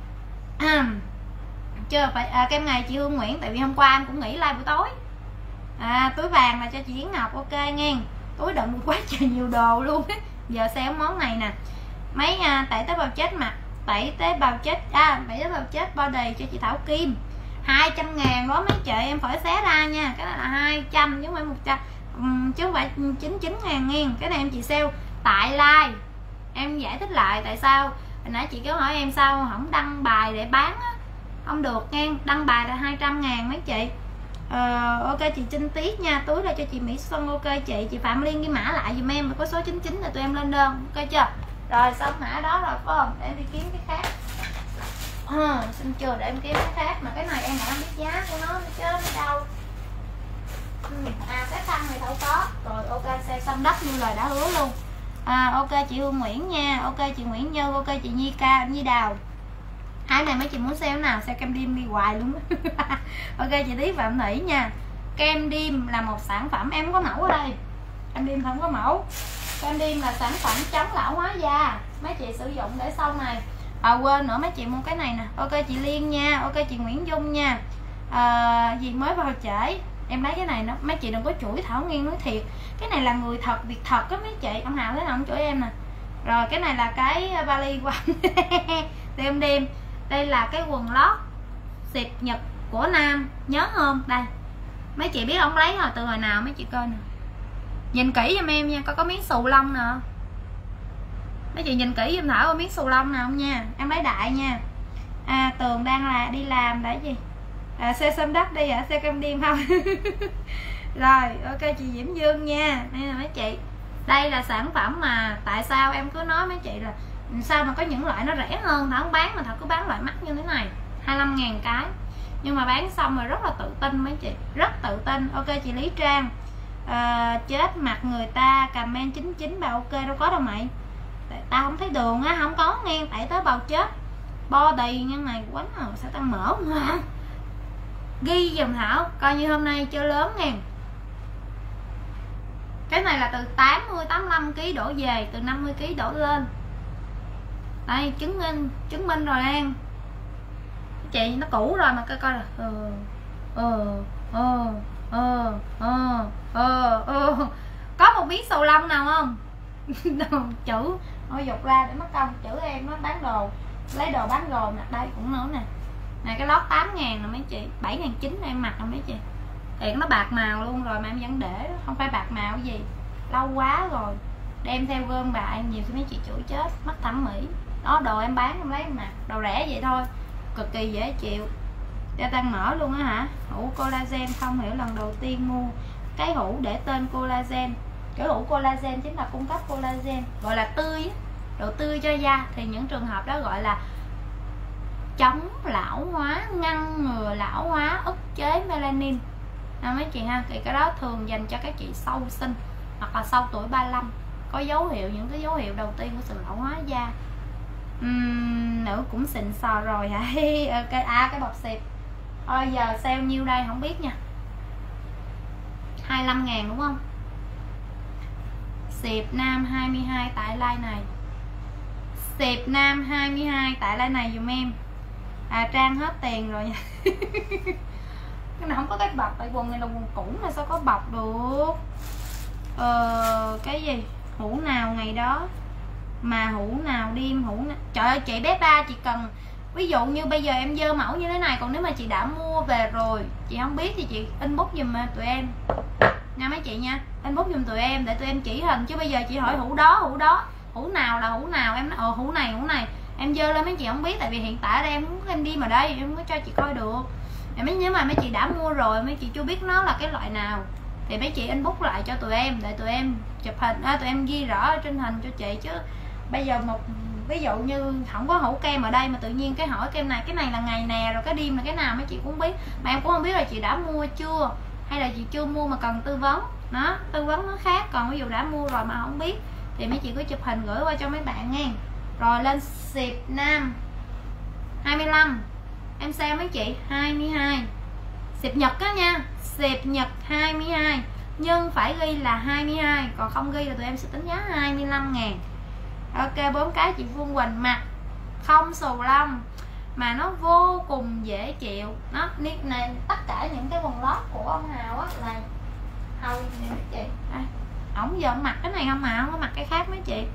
Chưa phải kem ngày chị Hương Nguyễn, tại vì hôm qua em cũng nghỉ live buổi tối. Túi vàng là cho chị Yến Ngọc ok nghe. Túi đựng được quá trời nhiều đồ luôn. Giờ xem món này nè. Mấy tẩy tế bào chết mặt, tẩy tế bào chết tẩy tế bào chết body cho chị Thảo Kim. 200.000 đó mấy chị, em phải xé ra nha. Cái này là 200 chứ không phải 100, chứ không phải 99.000 nghe. Cái này em chị sale tại live. Em giải thích lại tại sao hồi nãy chị cứ hỏi em sao không đăng bài để bán á. Không được nghe, đăng bài là 200.000 mấy chị. Ok chị Trinh Tiết nha, túi là cho chị Mỹ Xuân ok chị Phạm Liên ghi mã lại dùm em, có số 99 là tụi em lên đơn ok chưa? Rồi xong mã đó rồi phải không? Để em đi kiếm cái khác. Xin chưa để em kiếm cái khác, mà cái này em đã biết giá của nó chứ nó đâu. Cái khăn này đâu có. Rồi ok xe xong đất như lời đã hứa luôn. Ok chị Hương Nguyễn nha, ok chị Nguyễn Như, ok chị Nhi Ca, Nhi Đào. Hai này mấy chị muốn sale nào? Sale kem Dim đi hoài luôn. Ok chị Tí Phạm Thủy nha. Kem Dim là một sản phẩm, em có mẫu ở đây. Kem Dim không có mẫu. Kem Dim là sản phẩm chống lão hóa da, mấy chị sử dụng để sau này. Quên nữa mấy chị mua cái này nè. Ok chị Liên nha, ok chị Nguyễn Dung nha. Gì mới vào trễ. Em lấy cái này nó, mấy chị đừng có chửi Thảo Nghiên nói thiệt. Cái này là người thật, việc thật á mấy chị. Ông Hào thế nào ông chửi em nè. Rồi cái này là cái vali của Kem Dim. Đây là cái quần lót xịp nhật của nam, nhớ không? Đây mấy chị biết ông lấy từ hồi nào mấy chị coi nè. Nhìn kỹ giùm em nha, có miếng xù lông nè. Mấy chị nhìn kỹ giùm Thảo có miếng xù lông nào không nha. Em lấy đại nha. Tường đang đi làm là gì? Xe xâm đất đi hả? Xe cam đêm không? Rồi, ok chị Diễm Dương nha. Đây là mấy chị. Đây là sản phẩm mà tại sao em cứ nói mấy chị là sao mà có những loại nó rẻ hơn Thảo không bán, mà Thảo cứ bán loại mắc như thế này 25.000 cái, nhưng mà bán xong rồi rất là tự tin mấy chị, rất tự tin. Ok chị Lý Trang, chết mặt người ta comment 99 bà ok đâu có đâu mày, tao không thấy đường á, không có nghe, tại tới bào chết body nhưng này quánh nào sao tao mở không hả? Ghi dùm Thảo coi như hôm nay chơi lớn nghe. Cái này là từ 80 85 kg đổ về, từ 50 kg đổ lên. Đây chứng minh rồi An. Chị nó cũ rồi mà coi là có một miếng xù lông nào không? Chữ ôi dục ra để mất công, chữ em nó bán đồ, lấy đồ bán rồi nè, đây cũng nữa nè. Này cái lót 8.000 nè mấy chị, 7.900 em mặc nè mấy chị. Tiện nó bạc màu luôn rồi mà em vẫn để đó, không phải bạc màu gì. Lâu quá rồi. Đem theo gom bà em nhiều thì mấy chị chửi chết, mất thẩm mỹ. Đó đồ em bán em lấy em mặc, đồ rẻ vậy thôi. Cực kỳ dễ chịu. Gia tăng mỡ luôn á hả? Hũ collagen không hiểu lần đầu tiên mua cái hũ để tên collagen. Cái hũ collagen chính là cung cấp collagen, gọi là tươi, độ tươi cho da. Thì những trường hợp đó gọi là chống lão hóa, ngăn ngừa lão hóa, ức chế melanin. Mấy chị ha, thì cái đó thường dành cho các chị sau sinh hoặc là sau tuổi 35 có dấu hiệu, những cái dấu hiệu đầu tiên của sự lão hóa da. Nữ cũng xịn sò rồi hả? Cái bọc xịp giờ sale nhiêu đây không biết nha, 25.000 đúng không? Xịp nam 22 tại like này, xịp nam 22 tại like này dùm em. Trang hết tiền rồi nha. Cái này không có cái bọc, tại quần này là quần cũ mà sao có bọc được. Cái gì hũ nào ngày đó mà hũ nào đêm hũ nào. Trời ơi chị bé ba, chị cần ví dụ như bây giờ em dơ mẫu như thế này, còn nếu mà chị đã mua về rồi chị không biết thì chị inbox giùm tụi em nha mấy chị nha, inbox giùm tụi em để tụi em chỉ hình. Chứ bây giờ chị hỏi hũ đó hũ nào là hũ nào, em nói hũ này em dơ lên mấy chị không biết, tại vì hiện tại đây em đi mà đây em có cho chị coi được. Nếu mà mấy chị đã mua rồi mấy chị chưa biết nó là cái loại nào thì mấy chị inbox lại cho tụi em để tụi em chụp hình, tụi em ghi rõ trên hình cho chị. Chứ bây giờ một ví dụ như không có hũ kem ở đây mà tự nhiên cái hỏi kem này cái này là ngày nè, rồi cái đêm là cái nào mấy chị cũng biết, mà em cũng không biết là chị đã mua chưa hay là chị chưa mua mà cần tư vấn. Nó tư vấn nó khác, còn ví dụ đã mua rồi mà không biết thì mấy chị cứ chụp hình gửi qua cho mấy bạn nghe. Rồi lên xịp nam 25 em xem mấy chị 22, xịp nhật á nha, xịp nhật 22 nhưng phải ghi là 22, còn không ghi là tụi em sẽ tính giá 25.000. Ok 4 cái chị Phương Quỳnh mặc không xù lông mà nó vô cùng dễ chịu. Nó này tất cả những cái quần lót của ông Hào á là hầu này mấy chị. Ổng giờ mặc cái này không mà không có mặc cái khác mấy chị.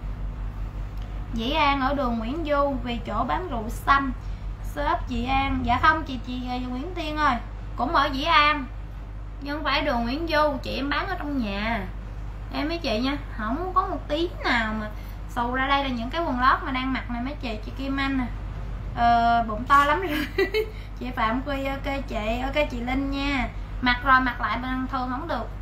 Dĩ An ở đường Nguyễn Du vì chỗ bán rượu xăm. Shop chị An, dạ không chị Nguyễn Thiên ơi, cũng ở Dĩ An nhưng không phải đường Nguyễn Du, chị em bán ở trong nhà em mấy chị nha, không có một tí nào mà xù ra. Đây là những cái quần lót mà đang mặc này mấy chị. Chị Kim Anh nè, bụng to lắm rồi. Chị Phạm Quy ok chị, ok chị Linh nha, mặc rồi mặc lại bình thường không được.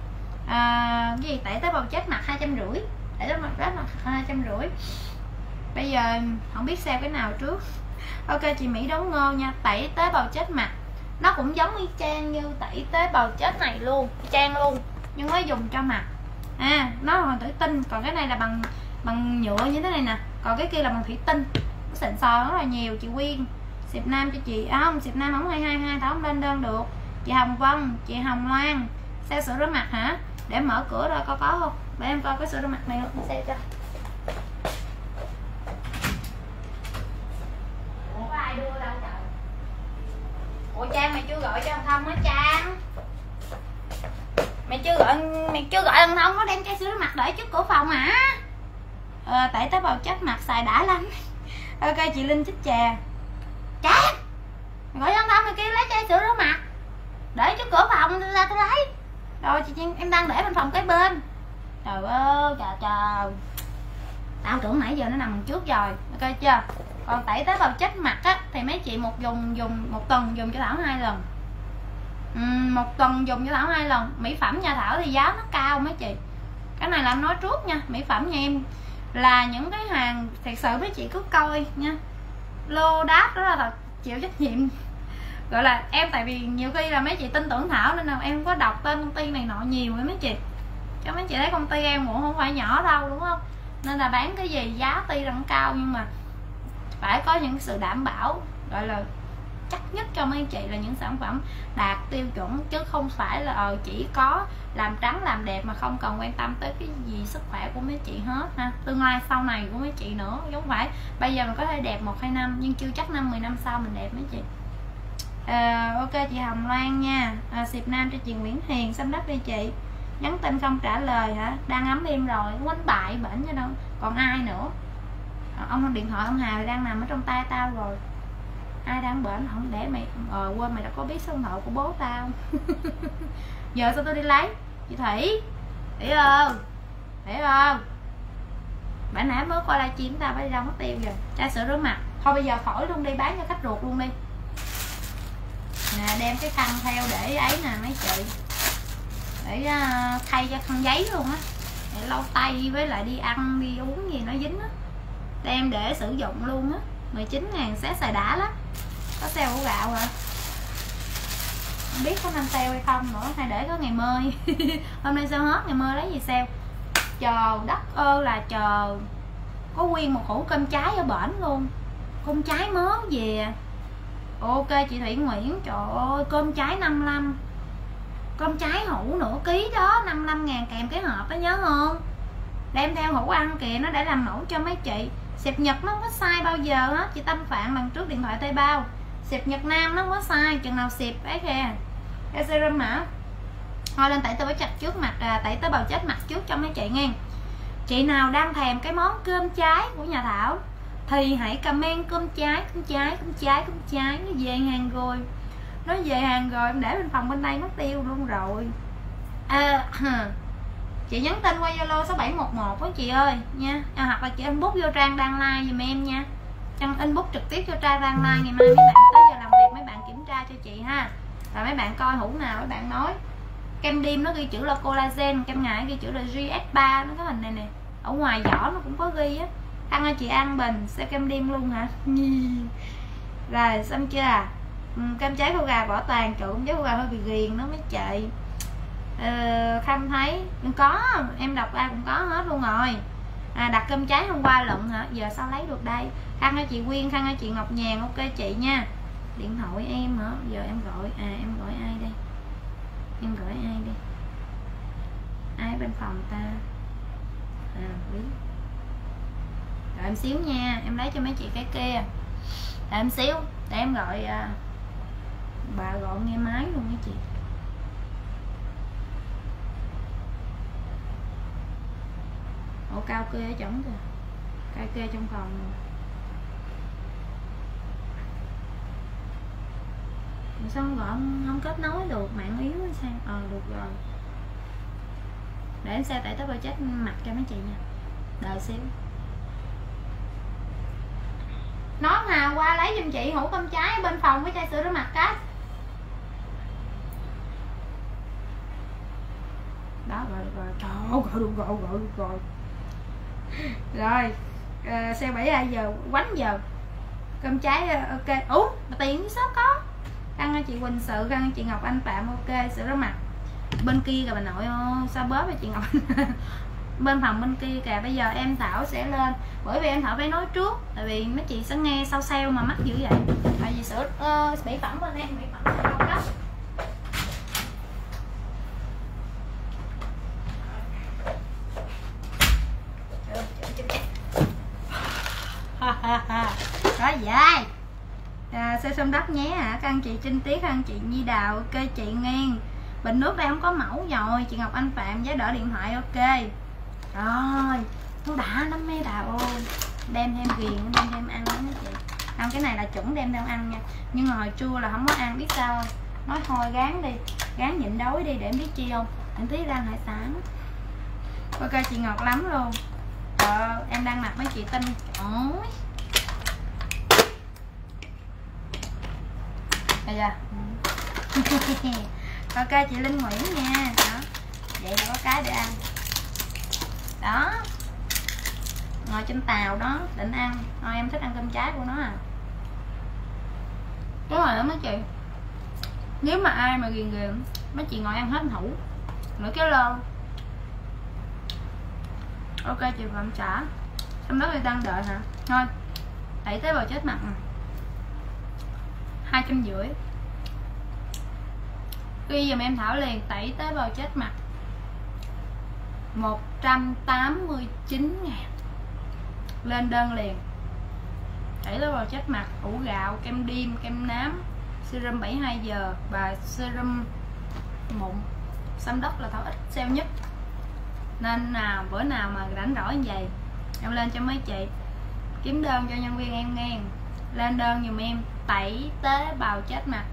Cái gì tẩy tế bào chết mặc 250, tẩy tế bào chết mặc 250. Bây giờ không biết sale cái nào trước. Ok chị Mỹ Đóng Ngô nha, tẩy tế bào chết mặt nó cũng giống y chang như tẩy tế bào chết này luôn, chang luôn nhưng nó dùng cho mặt. Nó là thủy tinh, còn cái này là bằng nhựa như thế này nè, còn cái kia là bằng thủy tinh, nó xịn sò rất là nhiều. Chị Quyên xịp nam cho chị, không xịp nam không 222 Thảo không lên đơn được. Chị Hồng Vân, chị Hồng Loan, xe sữa rửa mặt hả? Để mở cửa ra có không, để em coi cái sữa rửa mặt này không, xe cho. Ủa có ai đưa đâu trời? Ủa Trang mày chưa gọi cho thằng Thông á Trang? Mày chưa gọi thằng Thông, nó đem chai sữa rửa mặt để trước cửa phòng hả? Tẩy tế bào chết mặt xài đã lắm. Ok chị Linh chích trà. Trang mày gọi cho thằng Thông, mày kêu lấy chai sữa rửa mặt để trước cửa phòng ra tôi lấy. Rồi chị em đang để bên phòng kế bên. Trời ơi trời, tao tưởng nãy giờ nó nằm trước rồi, ok chưa? Còn tẩy tế bào chết mặt á thì mấy chị một tuần dùng cho Thảo 2 lần. Một tuần dùng cho Thảo 2 lần. Mỹ phẩm nhà Thảo thì giá nó cao mấy chị, cái này là em nói trước nha. Mỹ phẩm nhà em là những cái hàng thật sự mấy chị cứ coi nha, lô đáp đó là thật chịu trách nhiệm. Gọi là em, tại vì nhiều khi là mấy chị tin tưởng Thảo nên là em không có đọc tên công ty này nọ nhiều với mấy chị, cho mấy chị thấy công ty em cũng không phải nhỏ đâu, đúng không? Nên là bán cái gì giá tuy rằng cao nhưng mà phải có những sự đảm bảo, gọi là chắc nhất cho mấy chị là những sản phẩm đạt tiêu chuẩn, chứ không phải là chỉ có làm trắng làm đẹp mà không cần quan tâm tới cái gì sức khỏe của mấy chị hết ha, tương lai sau này của mấy chị nữa. Giống phải bây giờ mình có thể đẹp 1-2 năm nhưng chưa chắc 5-10 năm sau mình đẹp mấy chị. Ok chị Hồng Loan nha. Xịp Nam cho chị Nguyễn Hiền xăm đất đi chị, nhắn tin không trả lời hả? Đang ấm im rồi, quánh bại bệnh cho đâu còn ai nữa. Ông điện thoại ông Hà đang nằm ở trong tay tao rồi, ai đang bệnh không để mày quên mày đã có biết số điện thoại của bố tao. Giờ sao tôi đi lấy chị Thủy, hiểu không? Hiểu không? Bạn nãy mới coi livestream ta phải đi đâu mất tiêu rồi. Chai sữa rửa mặt thôi bây giờ khỏi luôn đi, bán cho khách ruột luôn đi nè. Đem cái khăn theo để ấy nè mấy chị, để thay cho khăn giấy luôn á, để lau tay với lại đi ăn đi uống gì nó dính á, đem để sử dụng luôn á. 19.000 xé xài đã lắm. Có sale hũ gạo hả? Không biết có nên sale hay không nữa, hay để có ngày mơi. Hôm nay sao hết ngày mơi lấy gì sale? Chờ đất ơi là chờ, có nguyên một hũ cơm trái ở bển luôn, cơm trái mớ về. Ok chị Thủy Nguyễn, trời ơi cơm trái 55, cơm trái hũ nửa ký đó 55.000 kèm cái hộp đó, nhớ không? Đem theo hũ ăn kìa, nó để làm mẫu cho mấy chị. Xịp Nhật nó không có sai bao giờ hết. Chị Tâm Phạm lần trước điện thoại Tây Bao, xịp Nhật Nam nó không có sai, chừng nào xịp ấy kìa. Cái serum hả? Thôi lên tẩy tế bào chết trước mặt, tẩy tế bào chết mặt trước cho mấy chị nghe. Chị nào đang thèm cái món cơm trái của nhà Thảo thì hãy comment cơm trái, cơm trái, cơm trái, cơm trái. Nó về hàng rồi, nó về hàng rồi, em để bên phòng bên đây mất tiêu luôn rồi. Chị nhắn tin qua Zalo 6711 đó chị ơi nha, hoặc là chị inbox vô Trang đang like giùm em nha. Trang inbox trực tiếp vô Trang đang like, ngày mai mấy bạn tới giờ làm việc mấy bạn kiểm tra cho chị ha. Và mấy bạn coi hũ nào mấy bạn nói. Kem đêm nó ghi chữ là collagen, kem ngày ghi chữ là GS3, nó có hình này nè, ở ngoài vỏ nó cũng có ghi á. Ăn ơi chị An Bình, sẽ kem đêm luôn hả? Rồi xong chưa? Kem trái khô gà vỏ toàn, trộn trái khô gà hơi bị ghiền nó mấy chị. Không thấy có, em đọc ai cũng có hết luôn rồi. Đặt cơm trái hôm qua lận hả? Giờ sao lấy được đây? Khăn ơi chị Quyên, khăn ơi chị Ngọc Nhàn, ok chị nha. Điện thoại em hả? Giờ em gọi, em gọi ai đây? Em gọi ai đây? Ai bên phòng ta? Biết. Đợi em xíu nha, em lấy cho mấy chị cái kia. Đợi em xíu, để em gọi bà gọi nghe máy luôn mấy chị. Ủa cao kê ở trống kìa, cao kê trong phòng nè. Sao không gọi không kết nối được, mạng yếu hay sao? Được rồi, để em xe tẩy tế bào chết mặt cho mấy chị nha. Đợi xíu. Nói Hà qua lấy giùm chị hũ cơm trái bên phòng với chai sữa rửa mặt cái. Đó rồi, trời ơi gọi được rồi. Rồi xe 72 giờ quánh giờ cơm trái ok. Mà tiền với shop có. Khăn chị Quỳnh Sự, khăn chị Ngọc Anh Phạm, ok. Sữa rửa mặt bên kia kìa bà nội ơi, sao bóp với chị Ngọc bên phòng bên kia kìa. Bây giờ em Thảo sẽ lên, bởi vì em Thảo phải nói trước, tại vì mấy chị sẽ nghe sau sale mà mắc dữ vậy. Tại vì sữa mỹ phẩm bên em, mỹ phẩm không đó. Đó vậy. Xe xôm đất nhé hả? Các anh chị Trinh Tiết, các anh chị Nhi Đào, ok chị ngang. Bình nước đây không có mẫu rồi. Chị Ngọc Anh Phạm giá đỡ điện thoại, ok. Rồi nó đã lắm mấy Đào ơi. Đem thêm ghiền, đem thêm ăn đó mấy chị. Ăn cái này là chuẩn đem theo ăn nha. Nhưng mà hồi trưa là không có ăn, biết sao không? Nói thôi gán đi, gán nhịn đói đi, để em biết chi không? Em tí ra hải sản. Ok chị ngọt lắm luôn. Em đang mặc mấy chị tin. Ôi bây giờ ok chị Linh Nguyễn nha. Đó, vậy là có cái để ăn đó, ngồi trên tàu đó định ăn. Em thích ăn cơm trái của nó à. Đúng rồi đó mấy chị, nếu mà ai mà ghiền ghiền mấy chị ngồi ăn hết hũ nửa cái lô. Ok chị Phạm Trả, xong đó người đang đợi hả? Thôi đẩy tế bào chết mặt nè, 250. Ghi dùm em Thảo liền, tẩy tế bào chết mặt 189.000. Lên đơn liền. Tẩy tế bào chết mặt, ủ gạo, kem điêm, kem nám, serum 72 giờ và serum mụn. Xăm đất là Thảo ít sale nhất, nên bữa nào mà rảnh rỗi như vậy em lên cho mấy chị, kiếm đơn cho nhân viên em nghe. Lên đơn dùm em tẩy tế bào chết mặt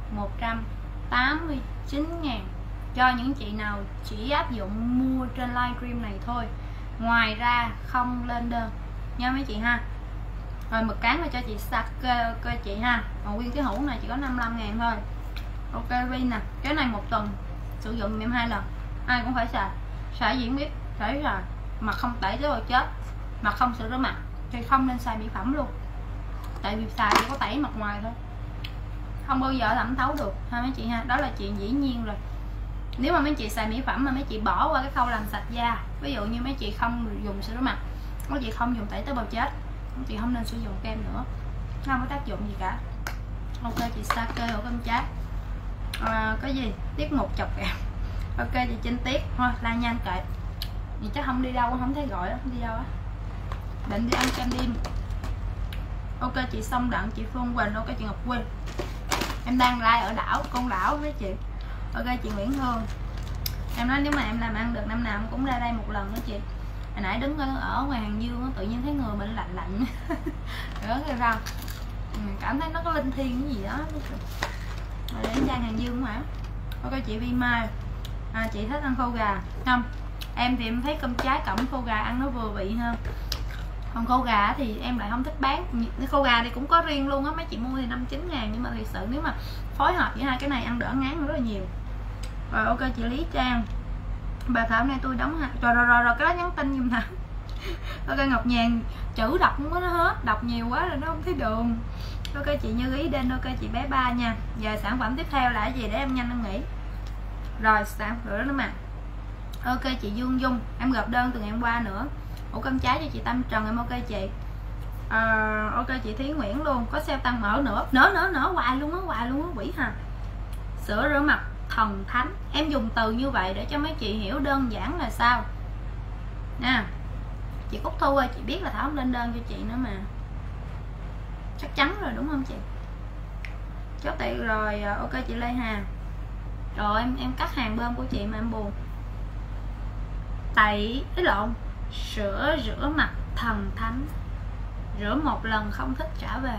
189.000 cho những chị nào chỉ áp dụng mua trên livestream này thôi, ngoài ra không lên đơn nha mấy chị ha. Rồi mực cán là cho chị sạc cơ chị ha. Còn nguyên cái hũ này chỉ có 55.000 thôi. Ok Vin nè, cái này 1 tuần sử dụng em 2 lần, ai cũng phải xài gì cũng biết, phải rồi mà không tẩy tế bào chết, mà không sữa rửa mặt thì không nên xài mỹ phẩm luôn, tại vì xài chỉ có tẩy mặt ngoài thôi, không bao giờ thẩm thấu được ha mấy chị ha. Đó là chuyện dĩ nhiên rồi. Nếu mà mấy chị xài mỹ phẩm mà mấy chị bỏ qua cái khâu làm sạch da, ví dụ như mấy chị không dùng sữa rửa mặt, mấy chị không dùng tẩy tế bào chết, mấy chị không nên sử dụng kem nữa, không có tác dụng gì cả. Ok chị Sake ở cơm chát. Có gì tiết mục chọc kẹo. Ok chị Trinh Tiết, thôi la nhanh kệ, vì chắc không đi đâu, không thấy gọi đó, không đi đâu á, định đi ăn kem đêm. Ok chị Song Đặng, chị Phương Quỳnh, ok chị Ngọc Quynh, em đang like ở đảo Con Đảo với chị. Ok chị Nguyễn Hương, em nói nếu mà em làm ăn được năm nào em cũng ra đây một lần đó chị. Hồi nãy đứng ở ngoài Hàng Dương tự nhiên thấy người mình lạnh lạnh đó cái rau, cảm thấy nó có linh thiêng cái gì đó. Rồi đến Trang Hàng Dương hả? Ok chị Vi Mai, chị thích ăn khô gà không? Em thì em thấy cơm trái cộng khô gà ăn nó vừa vị hơn. Còn khô gà thì em lại không thích bán. Khô gà thì cũng có riêng luôn á, mấy chị mua thì 59.000, nhưng mà thật sự nếu mà phối hợp với hai cái này ăn đỡ ngán hơn rất là nhiều. Rồi ok chị Lý Trang, bà Thảo nay tôi đóng rồi cái đó nhắn tin giùm Thảo. Ok Ngọc Nhàn, chữ đọc không có nó hết, đọc nhiều quá rồi nó không thấy đường. Ok chị Như Ý Đinh, ok chị bé Ba nha. Giờ sản phẩm tiếp theo là cái gì để em nhanh em nghĩ. Rồi sản phẩm đó mà. Ok chị Dương Dung, em gộp đơn từ ngày hôm qua nữa. Ủ cơm trái cho chị Tâm Trần, em ok chị. Ok chị Thúy Nguyễn luôn, có sale tăng mỡ nữa hoài luôn á quỷ hả. Sữa rửa mặt thần thánh, em dùng từ như vậy để cho mấy chị hiểu đơn giản là sao nha. Chị Cúc Thu ơi, chị biết là Thảo không lên đơn cho chị nữa mà, chắc chắn rồi đúng không chị? Chốt tiền rồi. Ok chị Lê Hà, rồi em cắt hàng bơm của chị mà em buồn. Tẩy lộn, sữa rửa mặt thần thánh, rửa một lần không thích trả về.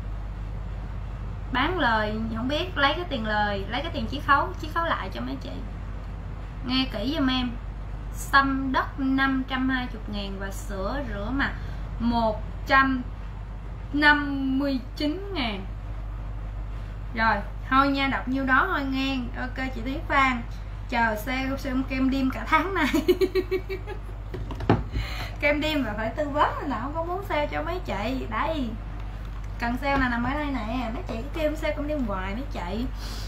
Bán lời không biết, lấy cái tiền lời, lấy cái tiền chiết khấu lại cho mấy chị. Nghe kỹ giùm em, xăm đất 520.000 và sữa rửa mặt 159.000. Rồi thôi nha, đọc nhiêu đó thôi nghe. Ok chị Thúy Phan, chờ sale kem đêm cả tháng này. Kem đêm là phải tư vấn nên là không có muốn sale cho mấy chị. Đây cần sale là nằm ở đây nè, mấy chị cứ kêu sale kem đêm hoài mấy chị.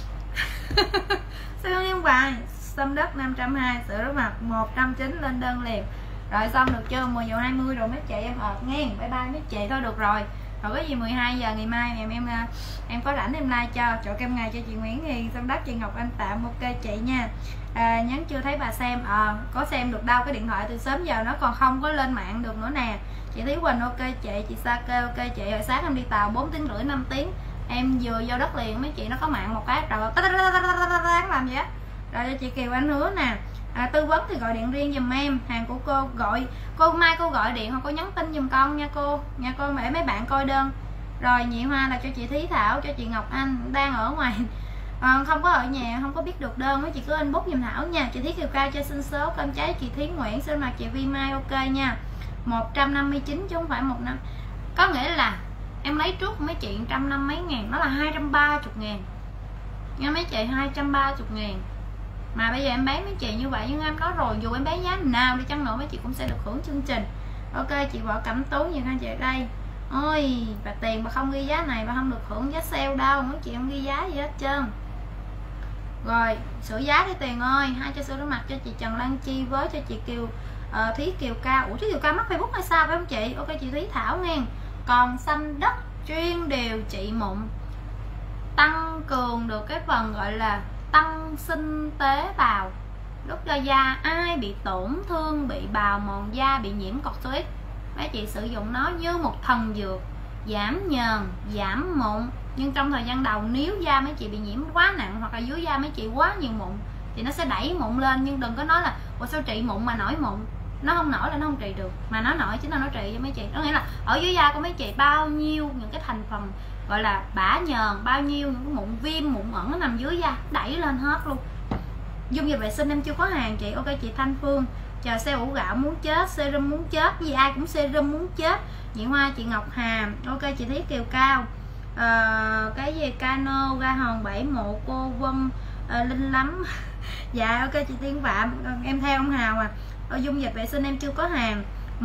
Sale kem đêm hoài. Xăm đất 520, sữa rửa mặt 190, lên đơn liền. Rồi xong được chưa? 10:20 rồi mấy chị em nghe. Bye bye mấy chị, thôi được rồi. Rồi có gì 12 giờ ngày mai em có rảnh em like cho chỗ kem ngày cho chị Nguyễn Hiền, xăm đất chị Ngọc Anh Tạm, ok chị nha. Nhắn chưa thấy bà xem, có xem được đâu, cái điện thoại từ sớm giờ nó còn không có lên mạng được nữa nè. Chị Thúy Quỳnh ok chị Sake ok chị. Hồi sáng em đi tàu 4 tiếng rưỡi 5 tiếng, em vừa vô đất liền mấy chị, nó có mạng một cái rồi làm gì á. Rồi cho chị Kiều Anh Hứa nè, tư vấn thì gọi điện riêng giùm em. Hàng của cô gọi, cô mai cô gọi điện hoặc cô nhắn tin giùm con nha cô để mấy bạn coi đơn. Rồi nhị hoa là cho chị Thí Thảo, cho chị Ngọc Anh đang ở ngoài Không có ở nhà không có biết được đơn, mấy chị cứ inbox giùm Thảo nha. Chị Thí Kiều Cao cho xin số, con trái chị Thí Nguyễn, xin mặt chị Vi Mai ok nha. 159 chứ không phải 15. Có nghĩa là em lấy trước mấy chị 150 mấy ngàn, nó là 230 ngàn nha mấy chị, 230 ngàn. Mà bây giờ em bán mấy chị như vậy, nhưng em nói rồi dù em bán giá nào đi chăng nữa mấy chị cũng sẽ được hưởng chương trình. Ok chị Võ Cẩm Tú như anh chị ở đây. Ôi bà tiền bà không ghi giá này bà không được hưởng giá sale đâu, mấy chị không ghi giá gì hết trơn. Rồi sửa giá đi Tiền ơi, hai cho sửa rửa mặt cho chị Trần Lan Chi với cho chị Kiều Thí Kiều Cao. Ủa Thí Kiều Cao mắc Facebook hay sao phải không chị? Ok chị Thí Thảo nghe. Còn xanh đất chuyên điều trị mụn, tăng cường được cái phần gọi là tăng sinh tế bào, lúc cho da ai bị tổn thương, bị bào mòn da, bị nhiễm corticoid, mấy chị sử dụng nó như một thần dược, giảm nhờn, giảm mụn. Nhưng trong thời gian đầu nếu da mấy chị bị nhiễm quá nặng hoặc là dưới da mấy chị quá nhiều mụn thì nó sẽ đẩy mụn lên. Nhưng đừng có nói là ủa sao trị mụn mà nổi mụn, nó không nổi là nó không trị được, mà nó nổi chính là nó trị cho mấy chị. Có nghĩa là ở dưới da của mấy chị bao nhiêu những cái thành phần gọi là bã nhờn, bao nhiêu những cái mụn viêm, mụn ẩn nó nằm dưới da, đẩy lên hết luôn. Dung dịch vệ sinh em chưa có hàng chị. Ok chị Thanh Phương, chờ xe ủ gạo muốn chết, serum muốn chết, gì ai cũng serum muốn chết. Chị Hoa, chị Ngọc Hà. Ok chị Thí Kiều Cao, cái gì cano ga hòn 7 mộ cô Vân Linh lắm. Dạ ok chị Tiên Phạm, em theo ông Hào dung dịch vệ sinh em chưa có hàng,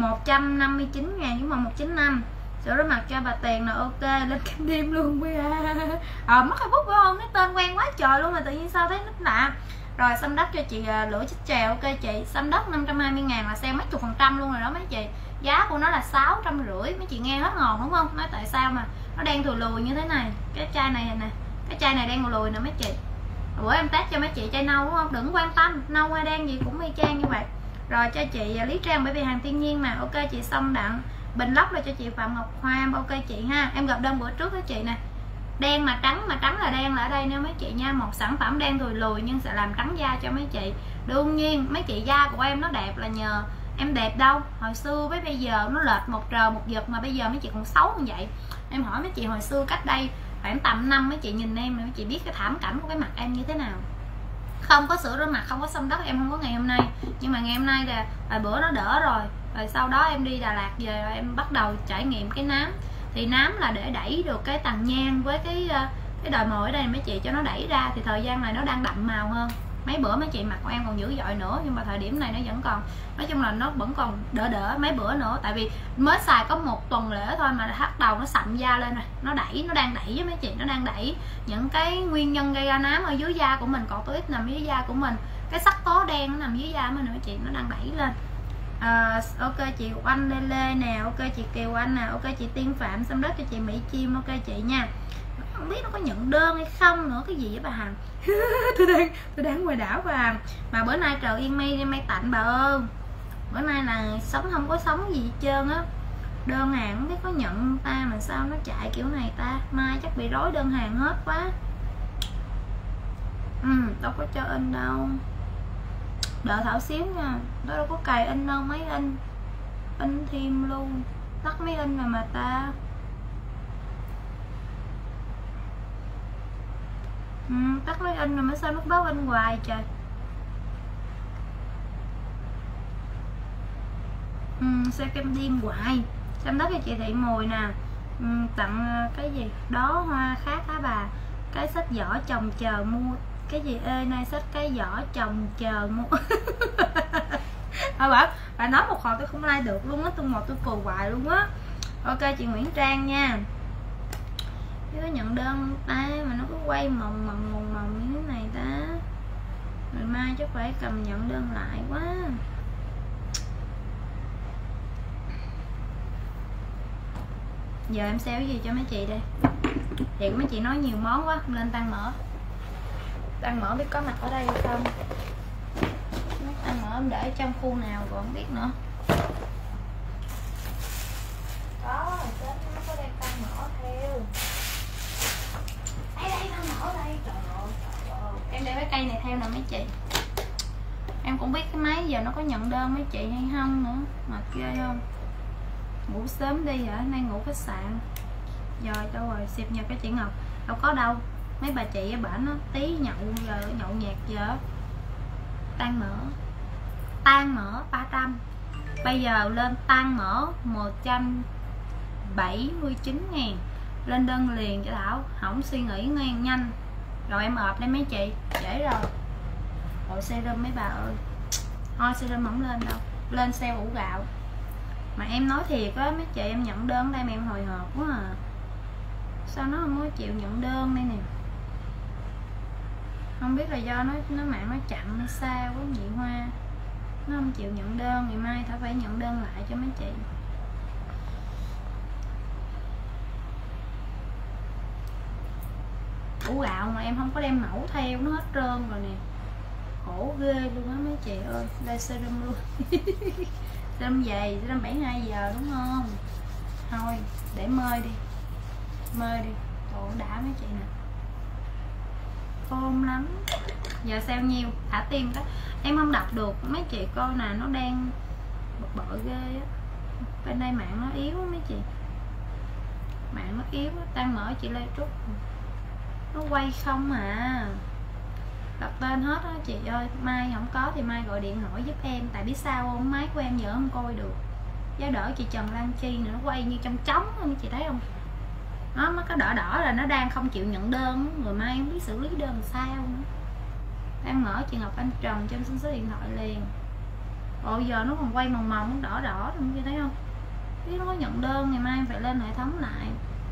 159 ngàn nhưng mà 195. Sửa rửa mặt cho bà Tiền là ok, lên canh đêm luôn với mất Facebook phải không? Cái tên quen quá trời luôn mà tự nhiên sao thấy nó lạ. Rồi xăm đất cho chị Lửa Chích Trèo. Ok chị, xăm đất 520 ngàn là sale mấy chục % luôn rồi đó mấy chị. Giá của nó là 650. Mấy chị nghe hết hồn đúng không? Nói tại sao mà nó đang thùi lùi như thế này. Cái chai này nè, cái chai này đang thùi lùi nè mấy chị. Bữa em test cho mấy chị chai nâu đúng không? Đừng quan tâm, nâu hay đen gì cũng y chang như vậy. Rồi cho chị Lý Trang bởi vì hàng thiên nhiên mà. Ok chị Song Đặng. Bình lóc là cho chị Phạm Ngọc Hoa. Ok chị ha, em gặp đơn bữa trước với chị nè. Đen mà trắng là đen là ở đây nè mấy chị nha. Một sản phẩm đen thùi lùi nhưng sẽ làm trắng da cho mấy chị. Đương nhiên mấy chị da của em nó đẹp là nhờ em đẹp đâu. Hồi xưa với bây giờ nó lệch một trời một vực mà bây giờ mấy chị còn xấu như vậy. Em hỏi mấy chị hồi xưa cách đây khoảng tầm năm mấy chị nhìn em mấy chị biết cái thảm cảnh của cái mặt em như thế nào. Không có sữa rửa mặt, không có xăm đất em không có ngày hôm nay. Nhưng mà ngày hôm nay là bữa nó đỡ rồi. Rồi sau đó em đi Đà Lạt về rồi em bắt đầu trải nghiệm cái nám. Thì nám là để đẩy được cái tàn nhang với cái đồi mồi ở đây mấy chị, cho nó đẩy ra. Thì thời gian này nó đang đậm màu hơn. Mấy bữa mấy chị mặt của em còn dữ dội nữa, nhưng mà thời điểm này nó vẫn còn, nói chung là nó vẫn còn đỡ mấy bữa nữa. Tại vì mới xài có 1 tuần lễ thôi mà bắt đầu nó sậm da lên rồi. Nó đang đẩy với mấy chị, nó đang đẩy những cái nguyên nhân gây ra nám ở dưới da của mình. Còn tối ít nằm dưới da của mình, cái sắc tố đen nó nằm dưới da của mình mấy chị, nó đang đẩy lên. Ok chị Oanh Lê Lê nè. Ok chị Kiều Anh nè. Ok chị Tiên Phạm xăm đất cho chị Mỹ Chim. Ok chị nha. Không biết nó có nhận đơn hay không nữa, cái gì với bà Hằng. tôi đang ngoài đảo bà Hằng. Mà bữa nay trời yên mây tạnh bà ơi. Bữa nay là sống không có sống gì hết trơn á. Đơn hàng không biết có nhận ta mà sao nó chạy kiểu này ta. Mai chắc bị rối đơn hàng hết quá. Đâu có cho in đâu. Đợi Thảo xíu nha. Đó đâu có cài in đâu, mấy in thêm luôn. Tắt mấy in rồi mà ta. Tắt mấy in rồi mà sao lúc đó in hoài trời. Sao kem đêm hoài. Xăm đất cho chị Thị Mùi nè. Tặng cái gì đó hoa khác hả bà. Cái sách vỏ chồng chờ mua. Cái gì ê nay sách cái vỏ chồng chờ mua. Bà nói một hồi tôi không like được luôn á. Tôi ngồi tôi cười hoài luôn á. Ok chị Nguyễn Trang nha. Chứ có nhận đơn ta mà nó cứ quay mòng như thế này ta. Ngày mai chắc phải cầm nhận đơn lại quá. Giờ em sale cái gì cho mấy chị đây. Thì mấy chị nói nhiều món quá, lên tăng mỡ. Tăng mỡ biết có mặt ở đây hay không. Tăng mỡ em để trong khu nào còn không biết nữa. Có, nó có đem tăng mỡ theo. Đây tăng mỡ đây. Trời ơi. Em đem cái cây này theo nè mấy chị. Em cũng biết cái máy giờ nó có nhận đơn mấy chị hay không nữa. Mà ghê không. Ngủ sớm đi hả? Nay ngủ khách sạn. Rồi đâu rồi, xịp nhờ cái chị Ngọc. Đâu có đâu. mấy bà chị ở bển nó tí nhậu giờ nhậu nhạt giờ tan mỡ 300, bây giờ lên tan mỡ 179.000, lên đơn liền cho Thảo, không suy nghĩ ngang nhanh. Rồi em ợp đây mấy chị, trễ rồi. Rồi serum mấy bà ơi, thôi serum không lên đâu, lên sale ủ gạo. Mà em nói thiệt á mấy chị, em nhận đơn đây mà em hồi hộp quá à. Sao nó không có chịu nhận đơn đây nè, không biết là do nó mạng nó chậm hay sao quá chị Hoa, nó không chịu nhận đơn. Ngày mai Thảo phải nhận đơn lại cho mấy chị. Ủ gạo mà em không có đem mẫu theo, nó hết trơn rồi nè, khổ ghê luôn á mấy chị ơi. Đây serum luôn serum dày, serum 72 giờ đúng không? Thôi để mơi đi, trời đã mấy chị nè, thơm lắm. Giờ sale nhiêu thả tim đó, em không đọc được mấy chị coi nè, nó đang bực bội ghê á. Bên đây mạng nó yếu á mấy chị, mạng nó yếu á. Tan mở chị Lê Trúc nó quay không à, đặt tên hết á chị ơi. Mai không có thì mai gọi điện hỏi giúp em, tại biết sao không, máy của em giờ không coi được. Giá đỡ chị Trần Lan Chi nữa, nó quay như trong trống mấy chị thấy không, nó cái đỏ đỏ là nó đang không chịu nhận đơn, người mai không biết xử lý đơn sao nữa. Đang mở chị Ngọc Anh Trần trên số điện thoại liền. Ôi giờ nó còn quay màu màu đỏ đỏ luôn chị thấy không, biết nó có nhận đơn. Ngày mai em phải lên hệ thống lại.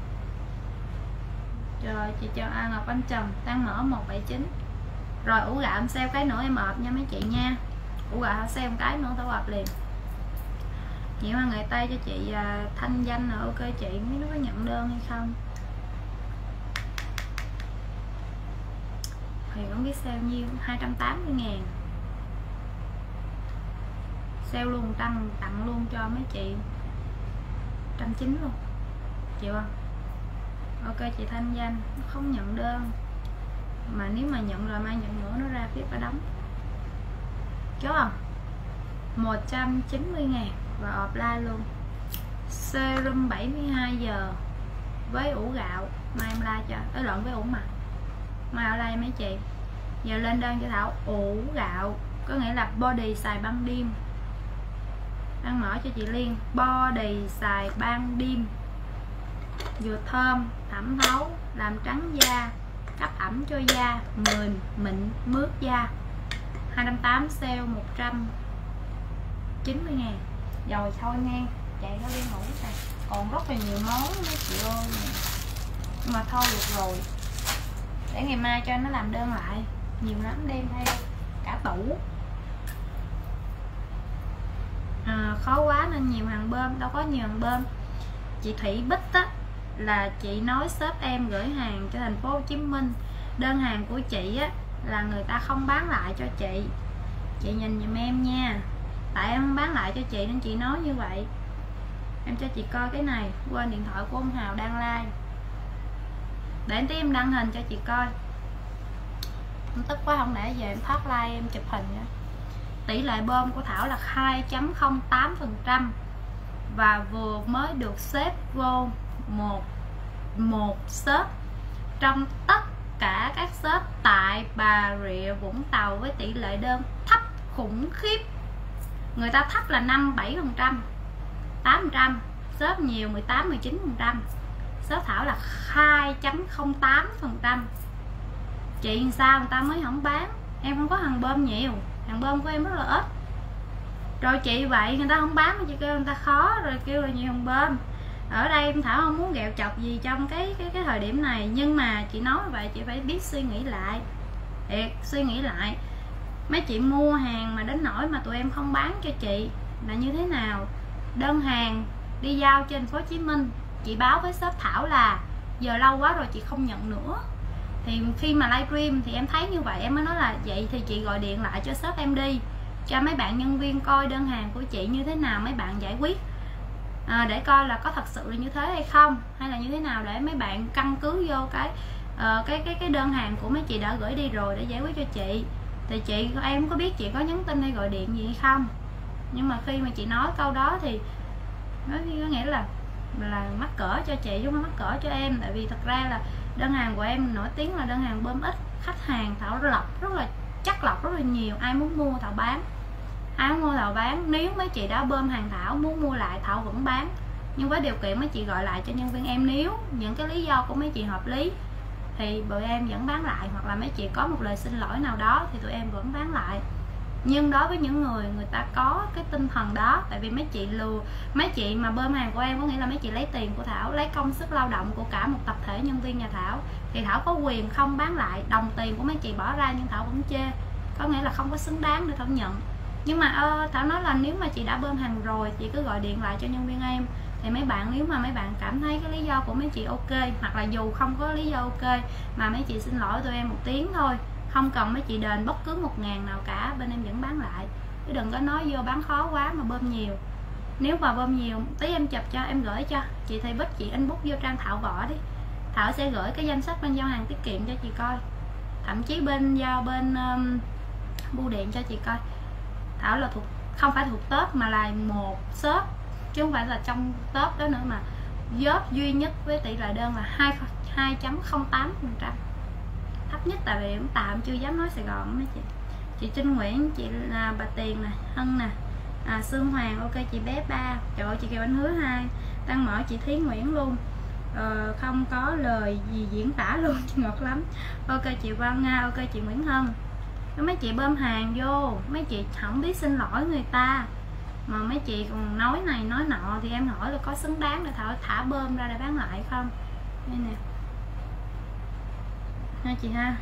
Trời, chị chào Ngọc Anh Trần, đang mở 179. Rồi ủ gạo em sale cái nữa em ợp nha mấy chị nha. Ủ gạo sale một cái nữa tao ợp liền. Chị Hoa ngày tay cho chị Thanh Danh là ok chị, biết nó có nhận đơn hay không. Thì không biết sale nhiêu, 280.000. Sale luôn, tặng luôn cho mấy chị 190 luôn, chịu không? Ok chị Thanh Danh, nó không nhận đơn. Mà nếu mà nhận rồi mai nhận nữa nó ra tiếp phải đóng. Chốt không? 190.000 và offline luôn. Serum 72 giờ với ủ gạo, mai em like cho, lộn với ủ mặt. Mai ở đây mấy chị. Giờ lên đơn cho Thảo ủ gạo, có nghĩa là body xài ban đêm. Đang mở cho chị Liên, body xài ban đêm, vừa thơm, thẩm thấu, làm trắng da, cấp ẩm cho da, người mịn, mướt da. 280 sale 190.000. Rồi thôi ngang, chạy nó đi ngủ này. Còn rất là nhiều món mấy chị ơi. Nhưng mà thôi được rồi, để ngày mai cho nó làm đơn lại. Nhiều lắm, đem theo cả tủ. Khó quá nên nhiều hàng bơm, đâu có nhiều hàng bơm. Chị Thủy Bích á, là chị nói shop em gửi hàng cho thành phố Hồ Chí Minh. Đơn hàng của chị á là người ta không bán lại cho chị nhìn giùm em nha, tại em không bán lại cho chị nên chị nói như vậy. Em cho chị coi cái này, quên điện thoại của ông Hào đang like, để tí em đăng hình cho chị coi. Em tức quá không để về em thoát like em chụp hình nữa. Tỷ lệ bơm của Thảo là 2.08% và vừa mới được xếp vô một shop trong tất cả các shop tại Bà Rịa Vũng Tàu với tỷ lệ đơn thấp khủng khiếp. Người ta thấp là 5-7%, 8%, shop nhiều 18-19%, shop Thảo là 2.08%. Chị sao người ta mới không bán? Em không có hàng bơm nhiều, hàng bơm của em rất là ít. Rồi chị vậy người ta không bán mà chị kêu người ta khó, rồi kêu là nhiều hàng bơm. Ở đây em Thảo không muốn ghẹo chọc gì trong cái thời điểm này, nhưng mà chị nói vậy chị phải biết suy nghĩ lại. Suy nghĩ lại, mấy chị mua hàng mà đến nỗi mà tụi em không bán cho chị là như thế nào. Đơn hàng đi giao trên thành phố Hồ Chí Minh, chị báo với shop Thảo là giờ lâu quá rồi chị không nhận nữa. Thì khi mà livestream thì em thấy như vậy, em mới nói là vậy thì chị gọi điện lại cho shop em đi, cho mấy bạn nhân viên coi đơn hàng của chị như thế nào, mấy bạn giải quyết để coi là có thật sự là như thế hay không, hay là như thế nào, để mấy bạn căn cứ vô cái đơn hàng của mấy chị đã gửi đi rồi để giải quyết cho chị. Thì chị em có biết chị có nhắn tin hay gọi điện gì hay không, nhưng mà khi mà chị nói câu đó thì nó có nghĩa là mắc cỡ cho chị chứ không mắc cỡ cho em. Tại vì thật ra là Đơn hàng của em nổi tiếng là đơn hàng bơm ít, khách hàng Thảo lọc rất là chắc lọc rất là nhiều, ai muốn mua Thảo bán, ai muốn mua Thảo bán. Nếu mấy chị đã bơm hàng Thảo muốn mua lại Thảo vẫn bán, nhưng với điều kiện mấy chị gọi lại cho nhân viên em, nếu những cái lý do của mấy chị hợp lý thì tụi em vẫn bán lại, hoặc là mấy chị có một lời xin lỗi nào đó thì tụi em vẫn bán lại. Nhưng đối với những người ta có cái tinh thần đó, tại vì mấy chị lừa, mấy chị mà bơm hàng của em có nghĩa là mấy chị lấy tiền của Thảo, lấy công sức lao động của cả một tập thể nhân viên nhà Thảo, thì Thảo có quyền không bán lại đồng tiền của mấy chị bỏ ra, nhưng Thảo vẫn chê, có nghĩa là không có xứng đáng để Thảo nhận. Nhưng mà Thảo nói là nếu mà chị đã bơm hàng rồi, chị cứ gọi điện lại cho nhân viên em, thì mấy bạn, nếu mà mấy bạn cảm thấy cái lý do của mấy chị ok, hoặc là dù không có lý do ok mà mấy chị xin lỗi tụi em một tiếng thôi, không cần mấy chị đền bất cứ 1.000 nào cả, bên em vẫn bán lại. Chứ đừng có nói vô bán khó quá mà bơm nhiều. Nếu mà bơm nhiều, tí em chụp cho, em gửi cho chị Thầy Bích, chị inbox vô trang Thảo Võ đi, Thảo sẽ gửi cái danh sách bên giao hàng tiết kiệm cho chị coi, thậm chí bên bưu điện cho chị coi. Thảo là không phải thuộc top mà là một shop, chứ không phải là trong top đó nữa, mà job duy nhất với tỷ lệ đơn là 2.08%, thấp nhất. Tại vì tạm chưa dám nói Sài Gòn đó chị Trinh Nguyễn, chị là Bà Tiền nè, Hân nè, Sương Hoàng, ok chị bé 3, trời ơi chị Kiều Anh Hứa 2, Tăng Mở, chị Thí Nguyễn luôn, không có lời gì diễn tả luôn, ngọt lắm, ok chị Văn Nga, ok chị Nguyễn Hân. Mấy chị bơm hàng vô, mấy chị không biết xin lỗi người ta mà mấy chị còn nói này nói nọ, thì em hỏi là có xứng đáng để thả bơm ra để bán lại không? Đây nè ha chị ha,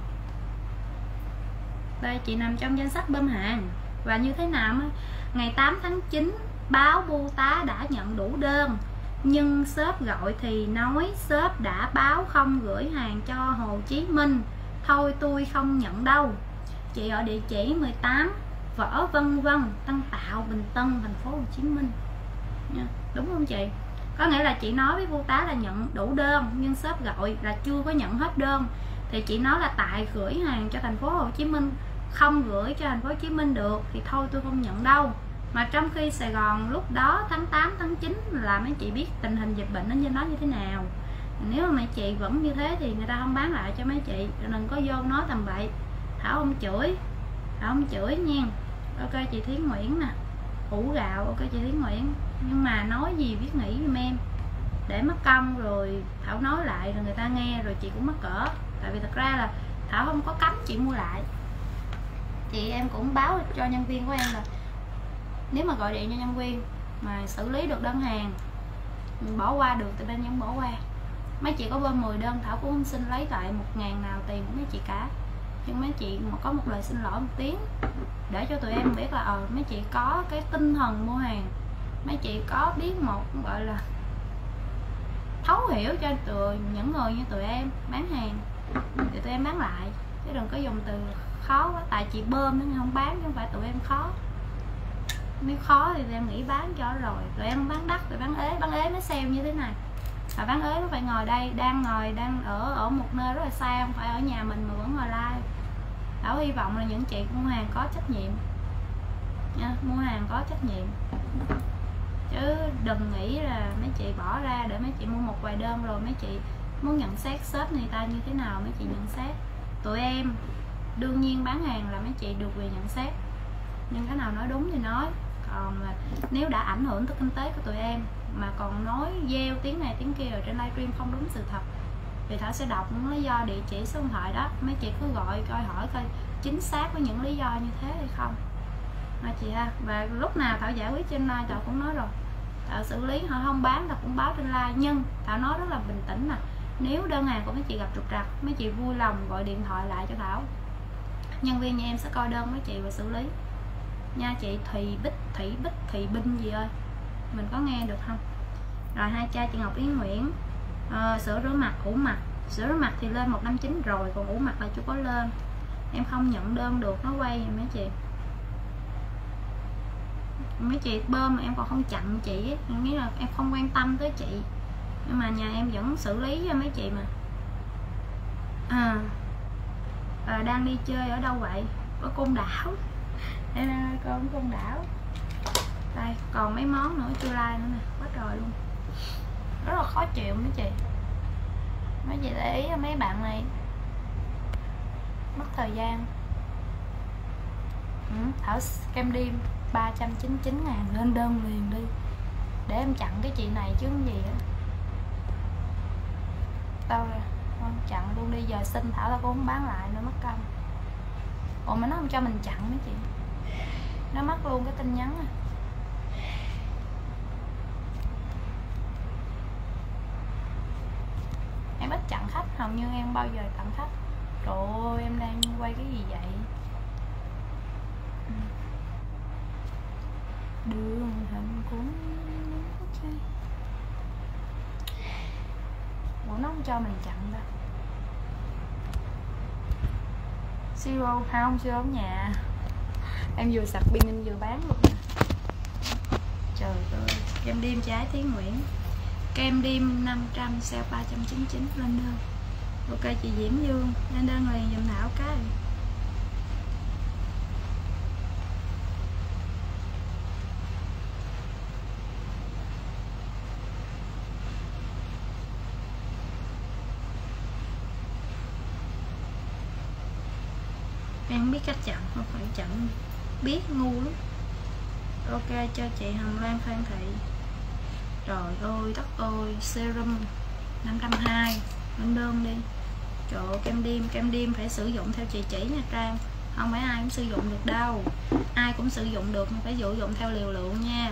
đây chị nằm trong danh sách bơm hàng. Và như thế nào á, ngày 8 tháng 9 báo bưu tá đã nhận đủ đơn, nhưng shop gọi thì nói shop đã báo không gửi hàng cho Hồ Chí Minh, thôi tôi không nhận đâu. Chị ở địa chỉ 18 Võ Vân Vân, Tân Tạo, Bình Tân, thành phố Hồ Chí Minh nha. Đúng không chị? Có nghĩa là chị nói với bưu tá là nhận đủ đơn, nhưng shop gọi là chưa có nhận hết đơn, thì chị nói là tại gửi hàng cho thành phố Hồ Chí Minh, không gửi cho thành phố Hồ Chí Minh được thì thôi tôi không nhận đâu. Mà trong khi Sài Gòn lúc đó tháng 8, tháng 9 là mấy chị biết tình hình dịch bệnh nó như thế nào. Nếu mà mấy chị vẫn như thế thì người ta không bán lại cho mấy chị, đừng có vô nói tầm bậy. Thảo không chửi, Thảo không chửi nha. Ok chị Thúy Nguyễn nè, ủ gạo, ok chị Thúy Nguyễn, nhưng mà nói gì biết nghĩ giùm em, để mất công rồi Thảo nói lại rồi người ta nghe rồi chị cũng mắc cỡ. Tại vì thật ra là Thảo không có cấm chị mua lại, chị em cũng báo cho nhân viên của em là nếu mà gọi điện cho nhân viên mà xử lý được đơn hàng, mình bỏ qua được thì bên em bỏ qua. Mấy chị có bơm 10 đơn Thảo cũng không xin lấy lại 1.000 nào tiền của mấy chị cả, nhưng mấy chị mà có một lời xin lỗi một tiếng để cho tụi em biết là mấy chị có cái tinh thần mua hàng, mấy chị có biết một gọi là thấu hiểu cho những người như tụi em bán hàng thì tụi em bán lại, chứ đừng có dùng từ khó quá. Tại chị bơm nên không bán, chứ không phải tụi em khó. Nếu khó thì tụi em nghĩ bán cho rồi, tụi em bán đắt, tụi bán ế nó sale như thế này. Mà bán ế nó phải ngồi đây, đang ở một nơi rất là xa, không phải ở nhà mình mà vẫn ngồi live. Thảo hy vọng là những chị mua hàng có trách nhiệm nha, mua hàng có trách nhiệm, chứ đừng nghĩ là mấy chị bỏ ra để mấy chị mua một vài đơn rồi mấy chị muốn nhận xét shop người ta như thế nào mấy chị nhận xét. Tụi em đương nhiên bán hàng là mấy chị được quyền nhận xét, nhưng cái nào nói đúng thì nói, còn nếu đã ảnh hưởng tới kinh tế của tụi em mà còn nói gieo tiếng này tiếng kia ở trên livestream không đúng sự thật thì Thảo sẽ đọc những lý do, địa chỉ, số điện thoại đó, mấy chị cứ gọi coi hỏi coi chính xác với những lý do như thế hay không ha chị ha. Và lúc nào Thảo giải quyết trên live Thảo cũng nói rồi, Thảo xử lý họ không bán Thảo cũng báo trên live, nhưng Thảo nói rất là bình tĩnh nè, nếu đơn hàng của mấy chị gặp trục trặc mấy chị vui lòng gọi điện thoại lại cho Thảo, nhân viên nhà em sẽ coi đơn mấy chị và xử lý nha chị. Thị Binh gì ơi, mình có nghe được không? Rồi hai cha chị Ngọc Yến Nguyễn, sữa rửa mặt, ủ mặt. Sữa rửa mặt thì lên 159 rồi, còn ủ mặt là chưa có lên, em không nhận đơn được, nó quay mấy chị. Mấy chị bơm mà em còn không chặn chị ấy, nghĩa là em không quan tâm tới chị, nhưng mà nhà em vẫn xử lý cho mấy chị mà. Đang đi chơi ở đâu vậy? Ở Côn Đảo. Đây nè con Côn Đảo. Đây còn mấy món nữa chưa like nữa nè, quá trời luôn, rất là khó chịu mấy chị. mấy chị để ý mấy bạn này mất thời gian. Thảo kem đêm 399.000 lên đơn liền đi để em chặn cái chị này chứ gì á. Đâu rồi, chặn luôn đi, giờ xin Thảo tao cũng không bán lại nữa mất công. Ủa mà nó không cho mình chặn mấy chị, nó mất luôn cái tin nhắn à. Em ít chặn khách, hầu như em bao giờ chặn khách. Trời ơi em đang quay cái gì vậy? Đường hình cũng ok. Ủa nó không cho mình chặn đâu. Zero không, zero ở nhà. Em vừa sạc pin em vừa bán luôn. Trời ơi, kem đêm trái Thí Nguyễn. Kem đêm 500 sale 399 lên đơn. Ok chị Diễm Dương, lên đơn liền giùm Thảo cái. Em biết cách chặn, không phải chặn biết ngu lắm. Ok cho chị Hồng Loan Phan Thị. Trời ơi đất ơi, serum 520 lên đơn đi. Trời ơi, kem đêm phải sử dụng theo chị chỉ nha Trang, không phải ai cũng sử dụng được đâu. Ai cũng sử dụng được nhưng phải sử dụng theo liều lượng nha.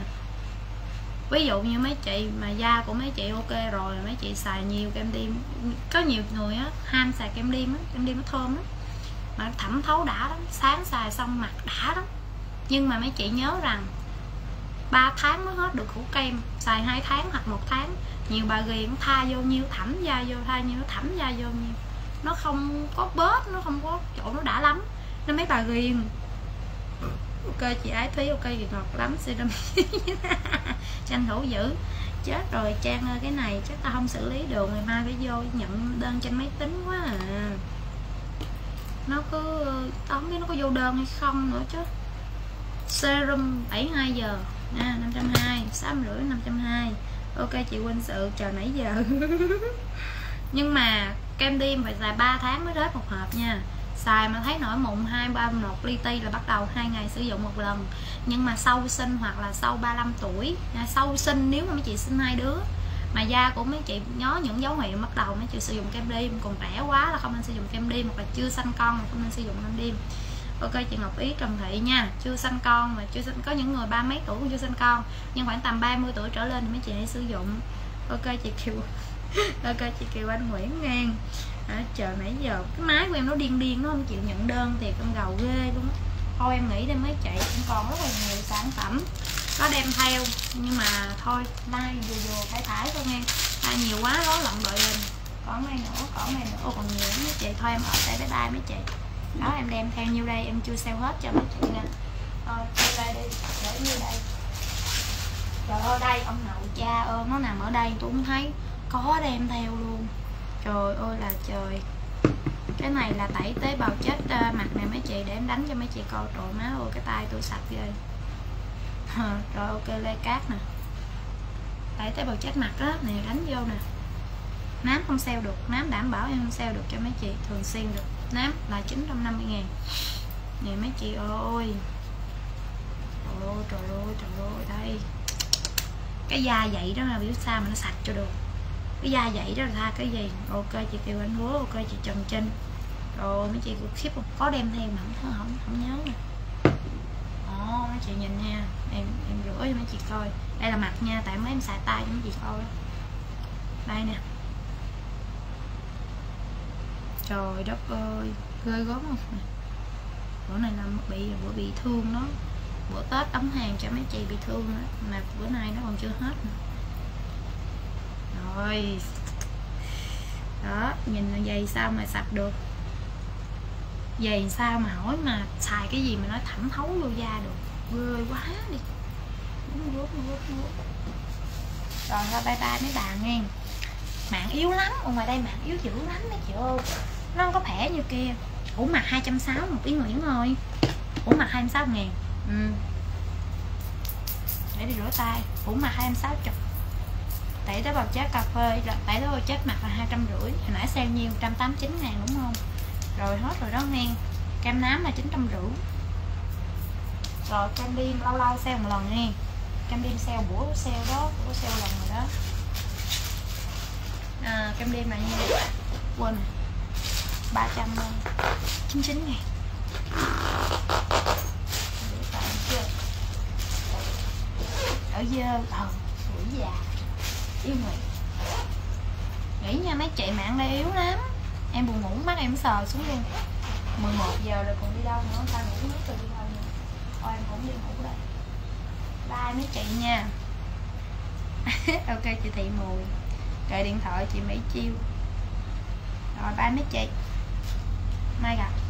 Ví dụ như mấy chị mà da của mấy chị ok rồi, mấy chị xài nhiều kem đêm. Có nhiều người á ham xài kem đêm nó thơm lắm mà thẩm thấu đã lắm, sáng xài xong mặt đã lắm. Nhưng mà mấy chị nhớ rằng 3 tháng mới hết được hũ kem, xài 2 tháng hoặc 1 tháng. Nhiều bà ghiền tha vô nhiêu thẩm da vô, tha nhiêu nó thẩm da vô nhiêu, nó không có bớt, nó không có chỗ nó đã lắm nên mấy bà ghiền. Ok chị Ái Thúy, ok chị ngọt lắm serum. Tranh thủ giữ. Chết rồi Trang ơi, cái này chắc ta không xử lý được, ngày mai phải vô nhận đơn trên máy tính quá à. Nó cứ tóm biết nó có vô đơn hay không nữa chứ. Serum 72 giờ nha, 520, 650, 520. Ok chị Quỳnh Sự, chờ nãy giờ. Nhưng mà kem đêm phải xài 3 tháng mới hết một hộp nha. Xài mà thấy nổi mụn 2, 3, 1 li ti là bắt đầu 2 ngày sử dụng một lần. Nhưng mà sau sinh hoặc là sau 35 tuổi, sau sinh nếu mà mấy chị sinh 2 đứa mà da của mấy chị nhó những dấu hiệu bắt đầu mấy chị sử dụng kem đêm. Còn trẻ quá là không nên sử dụng kem đêm, hoặc là chưa sanh con là không nên sử dụng kem đêm. Ok chị Ngọc Ý Trần Thị nha, chưa sanh con mà chưa sanh, có những người 30 mấy tuổi cũng chưa sanh con, nhưng khoảng tầm 30 tuổi trở lên thì mấy chị hãy sử dụng. Ok chị Kiều. Ok chị Kiều Anh Nguyễn ngang. Chờ nãy giờ cái máy của em nó điên nó không chịu nhận đơn thì con gầu ghê luôn á. Thôi em nghĩ đây mấy chị em còn rất là nhiều sản phẩm có đem theo, nhưng mà thôi like vừa phải thôi nghe, like nhiều quá rối loạn đội hình. Còn này nữa, còn nhiều mấy chị. Thôi em ở đây bye bye mấy chị. Đó em đem theo nhiêu đây, em chưa sale hết cho mấy chị nè. Thôi đây đi, để như đây. Trời ơi đây ông nội cha ơi, nó nằm ở đây tôi không thấy, có đem theo luôn. Trời ơi là trời. Cái này là tẩy tế bào chết mặt nè mấy chị, để em đánh cho mấy chị coi. Trời má ơi cái tay tôi sạch ghê. Rồi ok lê cát nè, tẩy tế bào chết mặt á nè, đánh vô nè. Nám không sale được, nám đảm bảo em không sale được cho mấy chị thường xuyên được. Nám là 950.000 nè mấy chị ơi. Trời ơi đây. Cái da vậy đó là biết sao mà nó sạch cho được. Cái da vậy đó là tha cái gì. Ok chị Kiều Anh Hứa, ok chị Trần Trinh. Rồi mấy chị khiếp không có đem theo mà không nhớ nè. Mấy chị nhìn nha, em rửa cho mấy chị coi. Đây là mặt nha, tại mấy em xài tay cho mấy chị coi. Đây nè. Trời đất ơi, ghê gớm không? Bữa này là bữa bị thương đó. Bữa Tết đóng hàng cho mấy chị bị thương đó, mà bữa nay nó còn chưa hết nữa. Rồi đó, nhìn là giày sao mà sạch được, giày sao mà hỏi mà xài cái gì mà nó thẩm thấu vô da được, ghê quá đi. Rồi thôi bye bye mấy bạn nghe. Mạng yếu lắm, ở ngoài đây mạng yếu dữ lắm mấy chị ơi, nó không có thẻ như kia. Ủ mặt 260 một Ý Nguyễn ơi, ủ mặt 26.000. Để đi rửa tay. Ủ mặt 260. tẩy tế bào chết cà phê, tẩy tế bào chết mặt là 250. Hồi nãy sale nhiêu 189.000 đúng không? Rồi hết rồi đó nghe. Kem nám là 950. Rồi kem đêm lâu lâu sale một lần nghe. Kem đêm sale bữa sale đó, bữa sale lần rồi đó. Kem đêm là nhiêu? Quên 399.000. Ở dơ tuổi già yêu người. Nghĩ nha mấy chị mạng đây yếu lắm. Em buồn ngủ mắt em sờ xuống luôn. 11 giờ rồi còn đi đâu nữa, ta ngủ mất rồi đi đâu nữa. Thôi em cũng đi ngủ đây. Bye mấy chị nha. Ok chị Thị Mùi. Cài điện thoại chị Mỹ Chiêu. Rồi bye mấy chị. Mai gặp.